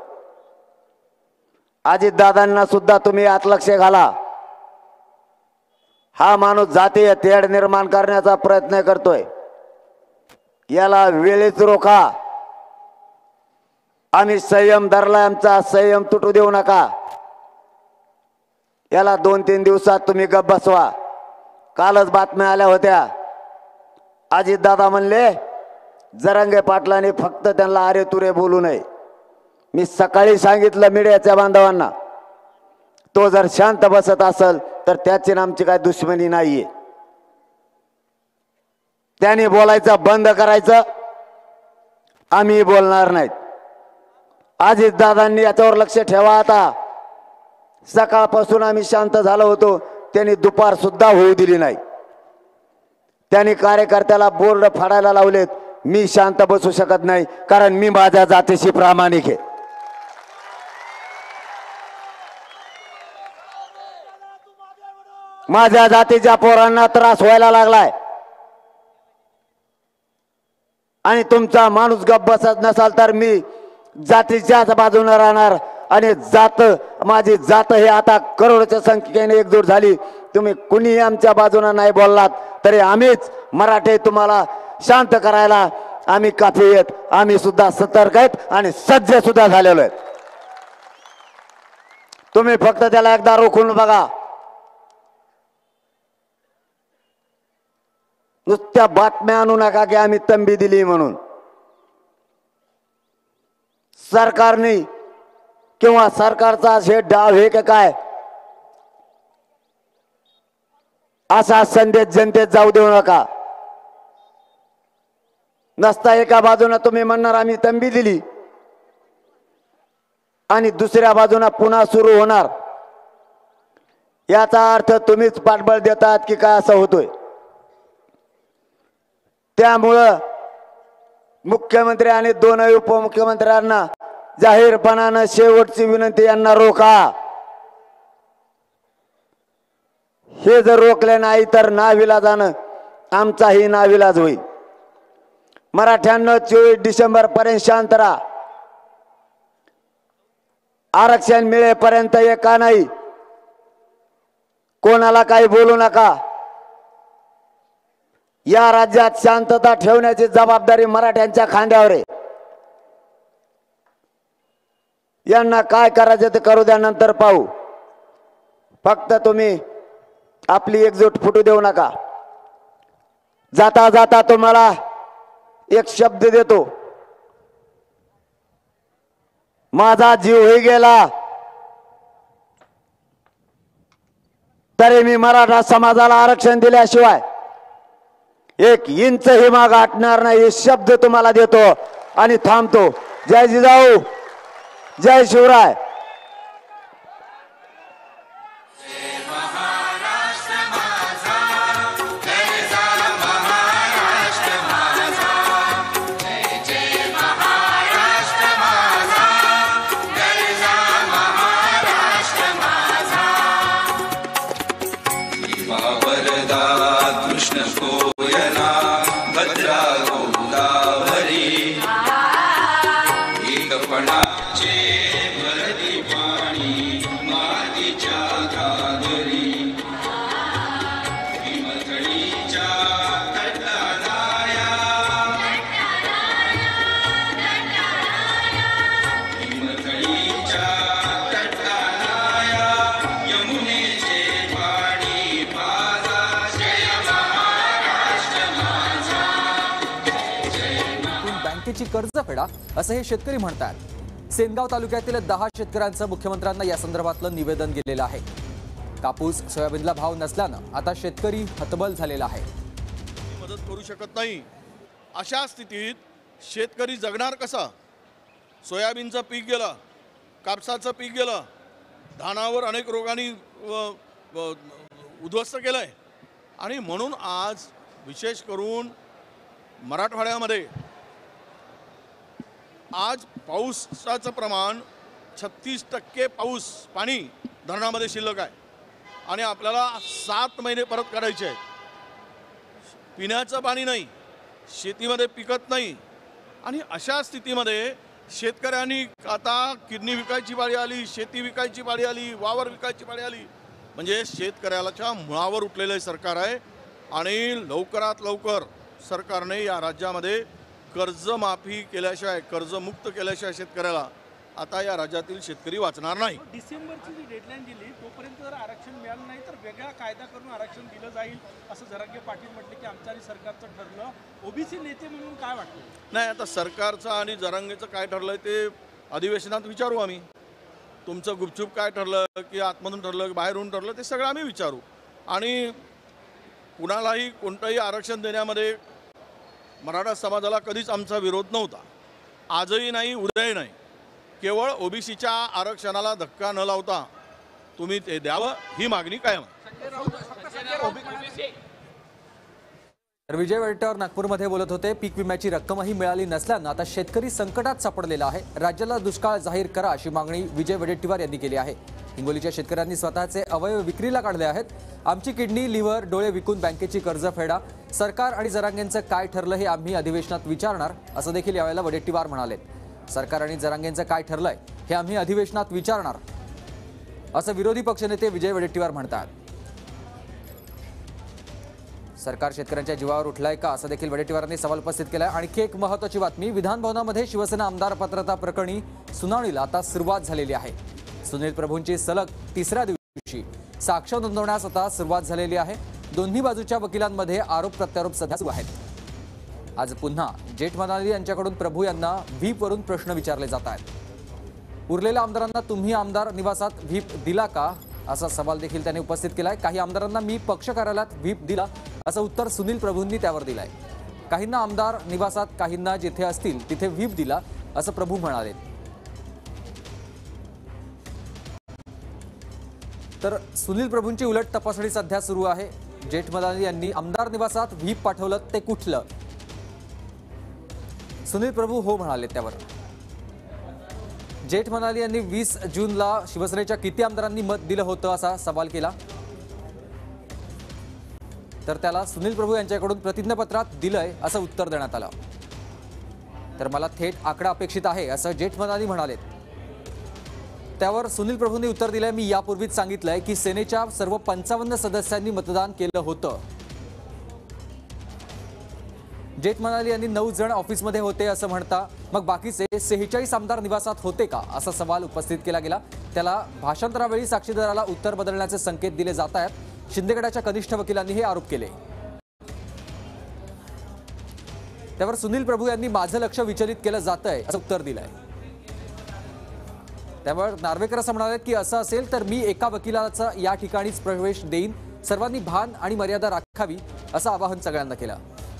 अजितदादांना सुद्धा तुम्ही यात लक्ष घाला. हा माणूस जातीय तेढ निर्माण करण्याचा प्रयत्न करतोय, याला वेळेत रोखा. आम्ही संयम धरलाय, आमचा संयम तुटू देऊ नका. याला 2-3 दिवसात तुम्ही गप्प बसवा. कालच बातम्या आल्या होत्या, अजितदादा म्हणले जरांगे पाटलांनी फक्त त्यांना अरे तुरे बोलू नये. मी सकाळी सांगितलं मीडियाच्या बांधवांना, तो जर शांत बसत असेल तर त्याची आमची काय दुश्मनी नाहीये. त्याने बोलायचं बंद करायचं, आम्ही बोलणार नाहीत. अजितदादांनी याच्यावर लक्ष ठेवा. आता सकाळपासून आम्ही शांत झालो होतो, त्यांनी दुपार सुद्धा होऊ दिली नाही. त्यांनी कार्यकर्त्याला बोर्ड फाडायला लावलेत. मी शांत बसू शकत नाही, कारण मी माझ्या जातीशी प्रामाणिक आहे. माझ्या जातीच्या पोरांना त्रास व्हायला लागलाय आणि तुमचा माणूस गप्प बसत नसाल तर मी जातीच्याच बाजूने राहणार. आणि जात, माझी जात हे आता करोडच्या संख्येने एकजूट झाली. तुम्ही कुणीही आमच्या बाजूने नाही बोललात तरी आम्हीच मराठे तुम्हाला शांत करायला आम्ही काफी आहेत. आम्ही सुद्धा सतर्क आहेत आणि सज्ज सुद्धा झालेलो आहेत. तुम्ही फक्त त्याला एकदा रोखून बघा. नुसत्या बातम्या आणू नका की आम्ही तंबी दिली म्हणून. सरकारने किंवा सरकारचा हे डाव हे का काय असा संदेश जनतेत जाऊ देऊ नका. नसता एका बाजूने तुम्ही म्हणणार आम्ही तंबी दिली आणि दुसऱ्या बाजूने पुन्हा सुरू होणार. याचा अर्थ तुम्हीच पाठबळ देतात की काय असं होतोय. त्यामुळं मुख्यमंत्री आणि 2 उपमुख्यमंत्र्यांना जाहीरपणानं शेवटची विनंती, यांना रोखा. हे जर रोखले नाही तर नाविलाजानं आमचाही नाविलाज होईल. मराठ्यांना 24 डिसेंबर पर्यंत शांत राहा. आरक्षण मिळेपर्यंत एका नाही, कोणाला काही बोलू नका. या राज्यात शांतता ठेवण्याची जबाबदारी मराठ्यांच्या खांद्यावर आहे. यांना काय करायचं ते करू द्या, नंतर पाहू. फक्त तुम्ही आपली एकजूट फुटू देऊ नका. जाता जाता तुम्हाला एक शब्द देतो, माझा जीवही गेला तरी मी मराठा समाजाला आरक्षण दिल्याशिवाय एक इंचही माग हटणार नाही, हे शब्द तुम्हाला देतो आणि थांबतो. जय जिजाऊ, जय शिवराय. बँकेची कर्ज फेडा असं हे शेतकरी म्हणतात. सेनगाव तालुक्यातील 10 शेतकऱ्यांचं मुख्यमंत्र्यांना या संदर्भातलं निवेदन गेलेलं आहे. कापूस सोयाबीनला भाव नसल्यानं आता शेतकरी हतबल झालेला आहे. मदत करू शकत नाही, अशा स्थितीत शेतकरी जगणार कसा? सोयाबीनचं पीक गेलं, कापसाचं पीक गेलं, धानावर अनेक रोगांनी उद्ध्वस्त केलंय. आणि म्हणून आज विशेष करून मराठवाड्यामध्ये आज पावसाचं प्रमाण 36% पाणी धरणामध्ये शिल्लक आहे आणि आपल्याला 7 महिने परत काढायचे आहेत. पिण्याचं पाणी नाही, शेतीमध्ये पिकत नाही. आणि अशा स्थितीमध्ये शेतकऱ्यांनी आता किडनी विकायची पाळी आली, शेती विकायची पाळी आली, वावर विकायची पाळी आली. म्हणजे शेतकऱ्याच्या मुळावर उठलेलं सरकार आहे. आणि लवकरात लवकर सरकारने या राज्यामध्ये कर्जमाफी केल्याशिवाय, कर्जमुक्त केल्याशिवाय शेतकऱ्याला आता या राज्यातील शेतकरी वाचणार नाही. डिसेंबरची जी डेडलाईन दिली तोपर्यंत जर आरक्षण मिळालं नाही तर वेगळा कायदा करून आरक्षण दिलं जाईल असं जरांगे पाटील म्हटले की आमच्या आणि सरकारचं ठरलं. ओबीसी नेते म्हणून काय वाटतं? नाही, आता सरकारचं आणि जरांगेचं काय ठरलं ते अधिवेशनात विचारू आम्ही. तुमचं गुपचूप काय ठरलं की आतमधून ठरलं की बाहेरून ठरलं ते सगळं आम्ही विचारू. आणि कुणालाही कोणतंही आरक्षण देण्यामध्ये मराठा समाजाला कधीच आमचा विरोध नव्हता, आजही नाही, उद्याही नाही. केवळ ओबीसीच्या आरक्षणाला धक्का न लावता तुम्ही ते द्यावं ही मागणी कायम आहे. तर विजय वडेट्टीवार नागपूरमध्ये बोलत होते. पीक विम्याची रक्कमही मिळाली नसल्यानं आता शेतकरी संकटात सापडलेला आहे. राज्याला दुष्काळ जाहीर करा अशी मागणी विजय वडेट्टीवार यांनी केली आहे. हिंगोलीच्या शेतकऱ्यांनी स्वतःचे अवयव विक्रीला काढले आहेत. आमची किडनी, लिव्हर, डोळे विकून बँकेची कर्ज फेडा. सरकार आणि जरांगेंचं काय ठरलं हे आम्ही अधिवेशनात विचारणार असं देखील यावेळेला वडेट्टीवार म्हणालेत. सरकार आणि जरांगेंचं काय ठरलंय हे आम्ही अधिवेशनात विचारणार असं विरोधी पक्षनेते विजय वडेट्टीवार म्हणतात. सरकार शेतकऱ्यांच्या जीवावर उठलाय का असं देखील वडेट्टीवारांनी सवाल उपस्थित केलाय. आणखी एक महत्त्वाची बातमी, विधान भवनामध्ये शिवसेना आमदार पात्रता प्रकरणी सुनावणीला आता सुरुवात झालेली आहे. सुनील प्रभूंची सलग 3ऱ्या दिवशी साक्ष नोंदवण्यास आता सुरुवात झालेली आहे. दोन्ही बाजूच्या वकिलांमध्ये आरोप प्रत्यारोप सध्या सुरू आहेत. आज पुन्हा जेठमलानी यांच्याकडून प्रभू यांना व्हीपवरून प्रश्न विचारले जात आहेत. उरलेल्या आमदारांना तुम्ही आमदार निवासात व्हीप दिला का असा सवाल देखील त्यांनी उपस्थित केलाय. काही आमदारांना मी पक्ष कार्यालयात व्हीप दिला असं उत्तर सुनील प्रभूंनी त्यावर दिलंय. काहींना आमदार निवासात, काहींना जिथे असतील तिथे व्हीप दिला असं प्रभू म्हणाले. तर सुनील प्रभूंची उलट तपासणी सध्या सुरू आहे. जेठमलानी यांनी आमदार निवासात व्हीप पाठवलं ते कुठलं? सुनील प्रभू हो म्हणाले. त्यावर जेठमलानी यांनी 20 जूनला शिवसेनेच्या किती आमदारांनी मत दिलं होतं असा सवाल केला. तर त्याला सुनील प्रभू यांच्याकडून प्रतिज्ञापत्रात दिलंय असं उत्तर देण्यात आलं. तर मला थेट आकडा अपेक्षित आहे असं जेठमलानी म्हणाले. त्यावर सुनील प्रभूंनी उत्तर दिलंय, मी यापूर्वीच सांगितलंय की सेनेच्या सर्व 55 सदस्यांनी मतदान केलं होतं. जेठमलानी यांनी 9 जण ऑफिसमध्ये होते असं म्हणता मग बाकीचे 46 आमदार निवासात होते का असा सवाल उपस्थित केला गेला. त्याला भाषांतरावेळी साक्षीदाराला उत्तर बदलण्याचे संकेत दिले जात आहेत. शिंदे गटाच्या कनिष्ठ वकिलांनी हे आरोप केले. त्यावर सुनील प्रभू यांनी माझं लक्ष विचलित केलं जातंय असं उत्तर दिलंय. त्यावर नार्वेकर असं म्हणाले की असं असेल तर मी एका वकिलाचा या ठिकाणीच प्रवेश देईन. सर्वांनी भान आणि मर्यादा राखावी असं आवाहन सगळ्यांना केलं.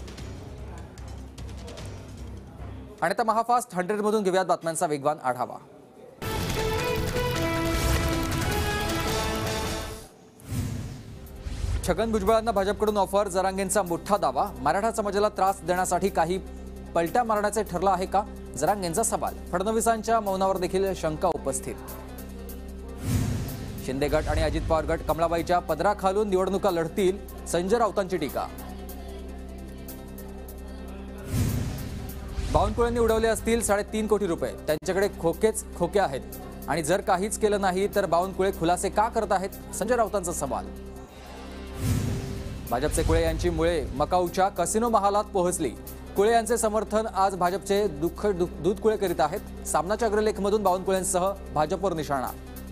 आणि आता महाफास्ट 100 मधून घेऊयात बातम्यांचा वेगवान आढावा. छगन भुजबळांना भाजपकडून ऑफर, जरांगेंचा मोठा दावा. मराठा समाजाला त्रास देण्यासाठी काही पलट्या मारण्याचे ठरलं आहे का, जरांगेंचा सवाल. फडणवीसांच्या मौनावर देखील शंका उपस्थित. शिंदे गट आणि अजित पवार गट कमळाबाईच्या पदराखालून निवडणुका लढतील, संजय राऊतांची टीका. बावनकुळेंनी उडवले असतील 3.5 कोटी रुपये, त्यांच्याकडे खोके आहेत आणि जर काहीच केलं नाही तर बावनकुळे खुलासे का करत आहेत, संजय राऊतांचा सवाल. भाजपचे कुळे यांची मुळे मकाऊच्या कसिनो महालात पोहोचली. कुळे यांचे समर्थन आज भाजपचे दूध कुळे करीत आहेत. सामनाच्या अग्रलेखमधून बावनकुळेंसह भाजपवर निशाणा.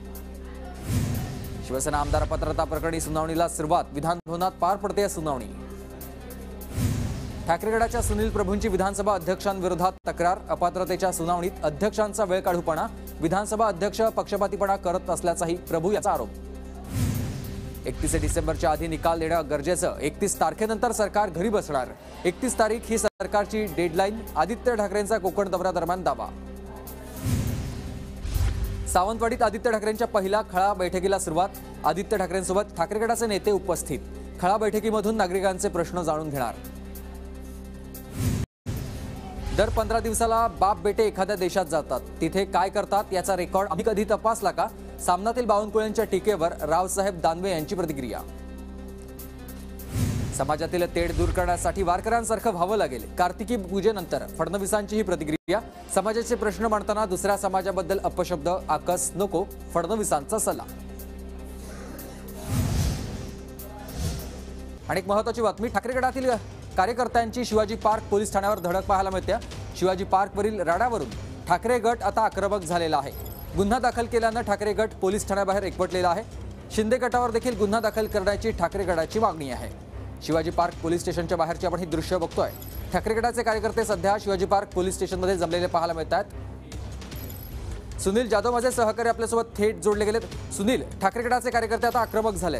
शिवसेना आमदार अपात्रता प्रकरणी सुनावणीला सुरुवात, विधान भवनात पार पडते सुनावणी. ठाकरे गटाच्या सुनील प्रभूंची विधानसभा अध्यक्षांविरोधात तक्रार, अपात्रतेच्या सुनावणीत अध्यक्षांचा वेळकाढूपणा, विधानसभा अध्यक्ष पक्षपातीपणा करत असल्याचाही प्रभू याचा आरोप. 31 डिसेंबरच्या आधी निकाल देणं गरजेचं, 31 तारखेनंतर सरकार घरी बसणार. 31 तारीख ही सरकारची डेडलाईन, आदित्य ठाकरेंचा कोकण दौऱ्यादरम्यान दावा. सावंतवाडीत आदित्य ठाकरेंच्या पहिल्या खळा बैठकीला सुरुवात, आदित्य ठाकरेंसोबत ठाकरे गटाचे नेते उपस्थित. खळा बैठकीमधून नागरिकांचे प्रश्न जाणून घेणार. दर 15 दिवसाला बाप बेटे एखाद्या देशात जातात, तिथे काय करतात याचा रेकॉर्ड आम्ही कधी तपासला का, सामनातील बावनकुळेंच्या टीकेवर रावसाहेब दानवे यांची प्रतिक्रिया. समाजातील तेढ दूर करण्यासाठी वारकऱ्यांसारखं व्हावं लागेल, कार्तिकी पूजेनंतर फडणवीसांची ही प्रतिक्रिया. समाजाचे प्रश्न मांडताना दुसऱ्या समाजाबद्दल अपशब्द आकस नको, फडणवीसांचा सल्ला. आणि एक महत्त्वाची बातमी, ठाकरे गटातील कार्यकर्त्यांची शिवाजी पार्क पोलीस ठाण्यावर धडक पाहायला मिळते. शिवाजी पार्कवरील राड्यावरून ठाकरे गट आता आक्रमक झालेला आहे. गुन्हा दाखल केल्यानं ठाकरे गट पोलीस ठाण्याबाहेर एकवटलेला आहे. शिंदे गटावर देखील गुन्हा दाखल करण्याची ठाकरे गटाची मागणी आहे. शिवाजी पार्क पोलीस स्टेशनच्या बाहेरची आपण ही दृश्य बघतोय. ठाकरे गटाचे कार्यकर्ते सध्या शिवाजी पार्क पोलीस स्टेशनमध्ये जमलेले पाहायला मिळतात. सुनील जाधव माझे सहकारी आपल्यासोबत थेट जोडले गेलेत. सुनील, ठाकरे गटाचे कार्यकर्ते आता आक्रमक झालेत.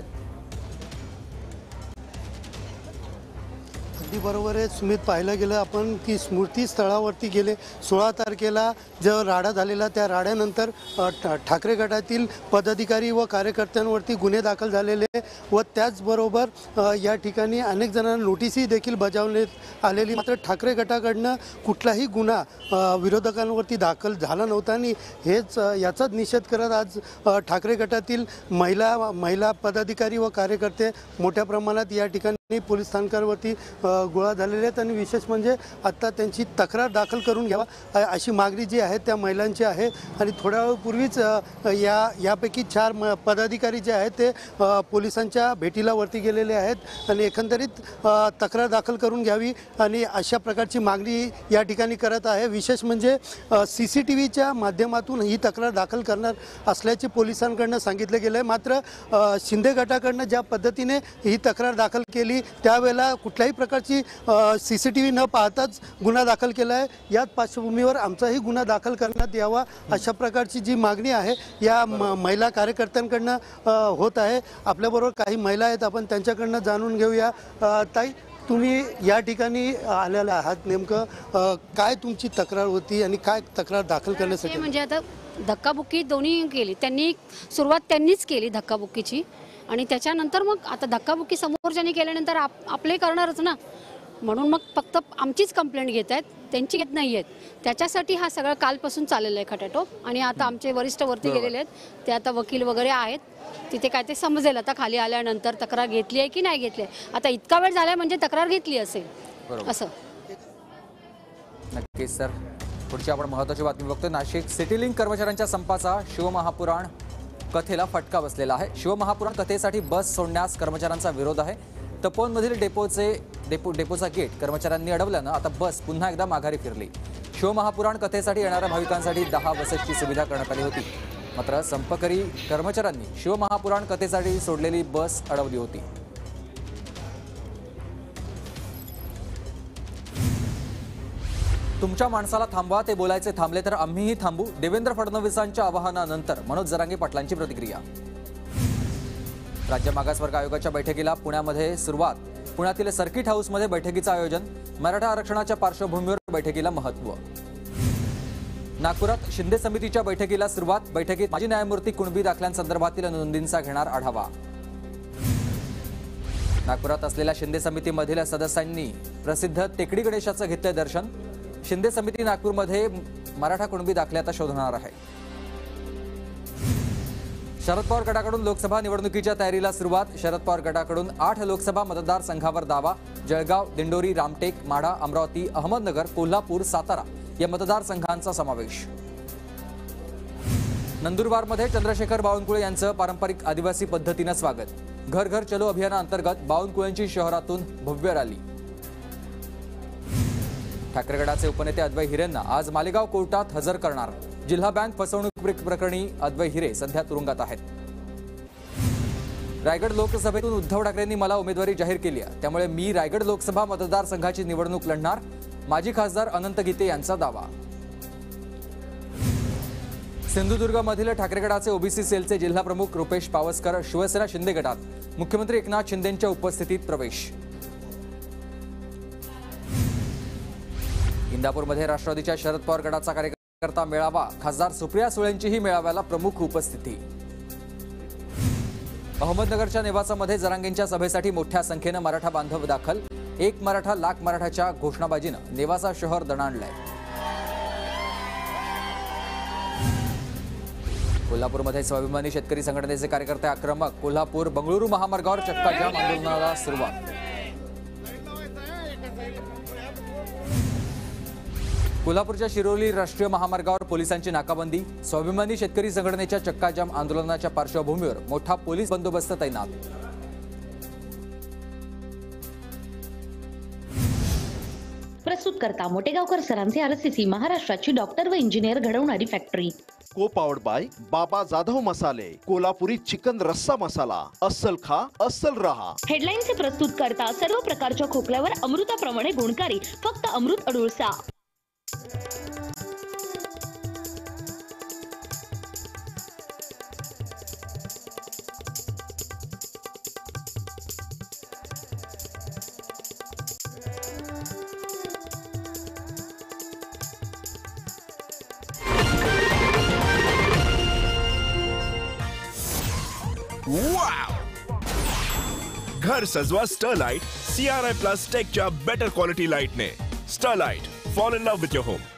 अगदी बरोबर आहे सुमित. पाहिलं गेलं आपण की स्मृती स्थळावरती गेले 16 तारखेला जो राडा झालेला, त्या राड्यानंतर ठाकरे गटातील पदाधिकारी व कार्यकर्त्यांवरती गुन्हे दाखल झालेले व त्याचबरोबर या ठिकाणी अनेक जणांना नोटीसही देखील बजावण्यात आलेली. मात्र ठाकरे गटाकडनं कुठलाही गुन्हा विरोधकांवरती दाखल झाला नव्हता आणि हेच याचाच निषेध करत आज ठाकरे गटातील महिला पदाधिकारी व कार्यकर्ते मोठ्या प्रमाणात या ठिकाणी पोलीस स्थानकावरती गोळा झालेले आहेत. आणि विशेष म्हणजे आत्ता त्यांची तक्रार दाखल करून घ्यावा अशी मागणी जी आहे त्या महिलांची आहे. आणि थोड्या वेळपूर्वीच यापैकी 4 पदाधिकारी जे आहेत ते पोलिसांच्या भेटीला वरती गेलेले आहेत आणि एकंदरीत तक्रार दाखल करून घ्यावी आणि अशा प्रकारची मागणी या ठिकाणी करत आहे. विशेष म्हणजे CCTVच्या माध्यमातून ही तक्रार दाखल करणार असल्याचे पोलिसांकडनं सांगितले गेले आहे. मात्र शिंदे गटाकडनं ज्या पद्धतीने ही तक्रार दाखल केली त्यावेळेला कुठल्याही प्रकारची CCTV न पाहताच गुन्हा दाखल केला आहे. याच पार्श्वभूमीवर आमचाही गुन्हा दाखल करण्यात यावा अशा प्रकारची जी मागणी आहे या महिला कार्यकर्त्यांकडनं होत आहे. आपल्याबरोबर काही महिला आहेत, आपण त्यांच्याकडनं जाणून घेऊया. ताई, तुम्ही या ठिकाणी आलेला आहात, नेमकं काय तुमची तक्रार होती आणि काय तक्रार दाखल करण्यासाठी? म्हणजे आता धक्काबुक्की दोन्ही केली सुरुवात त्यांनीच केली धक्काबुक्कीची आणि त्याच्यानंतर मग आता धक्काबुक्की समोरच्यानी केल्यानंतर आपले करणारच ना, म्हणून मग फक्त आमचीच कंप्लेंट घेत आहेत, त्यांची घेत नाही आहेत. त्याच्यासाठी हा सगळं कालपासून चाललेलं आहे खटाटोप. आणि आता आमचे वरिष्ठ वरती गेलेले आहेत, ते आता वकील वगैरे आहेत, तिथे काय ते समजेल आता खाली आल्यानंतर तक्रार घेतली आहे की नाही घेतली आहे. आता इतका वेळ झाला म्हणजे तक्रार घेतली असेल असं. नक्कीच सर. पुढची आपण महत्त्वाची बातमी बघतोय. नाशिक सिटी लिंक कर्मचाऱ्यांच्या संपाचा शिवमहापुराण कथेला फटका बसलेला आहे. शिवमहापुराण कथेसाठी बस सोडण्यास कर्मचाऱ्यांचा विरोध आहे. तपोवनमधील डेपोचा गेट कर्मचाऱ्यांनी अडवल्यानं आता बस पुन्हा एकदा माघारी फिरली. शिवमहापुराण कथेसाठी येणाऱ्या भाविकांसाठी 10 बसेसची सुविधा करण्यात आली होती. मात्र संपकरी कर्मचाऱ्यांनी शिवमहापुराण कथेसाठी सोडलेली बस अडवली होती. तुमच्या माणसाला थांबवा, ते बोलायचे थांबले तर आम्हीही थांबू. देवेंद्र फडणवीसांच्या आवाहनानंतर मनोज जरांगे पाटलांची प्रतिक्रिया. राज्य मागासवर्ग आयोगाच्या बैठकीला पुण्यामध्ये सुरुवात. पुण्यातील सर्किट हाऊसमध्ये बैठकीचं आयोजन. मराठा आरक्षणाच्या पार्श्वभूमीवर बैठकीला महत्त्व. नागपुरात शिंदे समितीच्या बैठकीला सुरुवात. बैठकीत माजी न्यायमूर्ती कुणबी दाखल्यांसंदर्भातील नोंदींचा घेणार आढावा. नागपुरात असलेल्या शिंदे समितीमधील सदस्यांनी प्रसिद्ध टेकडी गणेशाचं घेतलं दर्शन. शिंदे समिती नागपूरमध्ये मराठा कुणबी दाखल्याचा शोधणार आहे. शरद पवार गटाकडून लोकसभा निवडणुकीच्या तयारीला सुरुवात. शरद पवार गटाकडून 8 लोकसभा मतदारसंघावर दावा. जळगाव, दिंडोरी, रामटेक, माढा, अमरावती, अहमदनगर, कोल्हापूर, सातारा या मतदारसंघांचा समावेश. नंदुरबारमध्ये चंद्रशेखर बावनकुळे यांचं पारंपरिक आदिवासी पद्धतीनं स्वागत. घर घर चलो अभियानाअंतर्गत बावनकुळेंची शहरातून भव्य रॅली. ठाकरेगडाचे उपनेते अद्वै हिरेंना आज मालेगाव कोर्टात हजर करणार. जिल्हा बँक फसवणूक प्रकरणी अद्वै हिरे सध्या तुरुंगात आहेत. रायगड लोकसभेतून उद्धव ठाकरेंनी मला उमेदवारी जाहीर केली आहे, त्यामुळे मी रायगड लोकसभा मतदारसंघाची निवडणूक लढणार. माजी खासदार अनंत गीते यांचा दावा. सिंधुदुर्गमधील ठाकरेगडाचे ओबीसी सेलचे जिल्हा प्रमुख रुपेश पावसकर शिवसेना शिंदे गटात मुख्यमंत्री एकनाथ शिंदेंच्या उपस्थितीत प्रवेश. इंदापूरमध्ये राष्ट्रवादीच्या शरद पवार गटाचा कार्यकर्ता मेळावा. खासदार सुप्रिया सुळेंचीही मेळाव्याला प्रमुख उपस्थिती. अहमदनगरच्या नेवासामध्ये जरांगेंच्या सभेसाठी मोठ्या संख्येनं मराठा बांधव दाखल. 1 मराठा लाख मराठाच्या घोषणाबाजीनं नेवासा शहर दणाणलंय. कोल्हापूरमध्ये स्वाभिमानी शेतकरी संघटनेचे कार्यकर्ते आक्रमक. कोल्हापूर बंगळुरू महामार्गावर चक्काजाम आंदोलनाला सुरुवात. कोल्हापूरच्या शिरोली राष्ट्रीय महामार्गावर पोलिसांची नाकाबंदी. स्वाभिमानी शेतकरी संघटनेच्या चक्काजाम आंदोलनाच्या पार्श्वभूमीवर मोठा पोलीस बंदोबस्त तैनात. प्रस्तुत करता मोटेगावकर सरांचे आरसीसी, महाराष्ट्राची डॉक्टर व इंजिनियर घडवणारी factory. Co powered by Baba Jadhav मसाले, कोल्हापुरी चिकन रस्सा मसाला. अस्सल खा, अस्सल रहा. हेडलाईनचे प्रस्तुत करता सर्व प्रकारच्या खोकल्यावर अमृताप्रमाणे गुणकारी फक्त अमृत अडुळसा. घर सजवा स्टरलाइट CRI प्लस टेकच्या बेटर क्वालिटी लाईटने. Sterlite, fall in love with your home.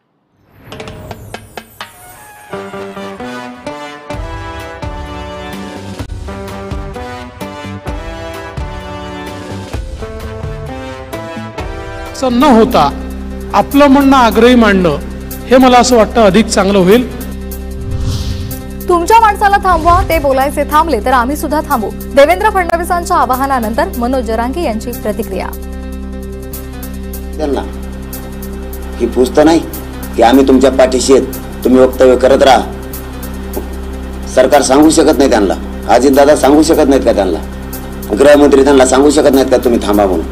न होता आपलं म्हणणं आग्रही मांडणं हे मला असं वाटतं अधिक चांगलं होईल. तुमच्या माणसाला थांबवा, ते बोलायचे थांबले तर आम्ही सुद्धा थांबू. देवेंद्र फडणवीसांच्या आवाहनानंतर मनोज जरांगे यांची प्रतिक्रिया. त्यांना की पुसतं नाही की आम्ही तुमच्या पाठीशी आहेत, तुम्ही वक्तव्य करत राहा. सरकार सांगू शकत नाही त्यांना. अजितदादा सांगू शकत नाहीत का त्यांना? गृहमंत्री त्यांना सांगू शकत नाहीत का तुम्ही थांबा म्हणून?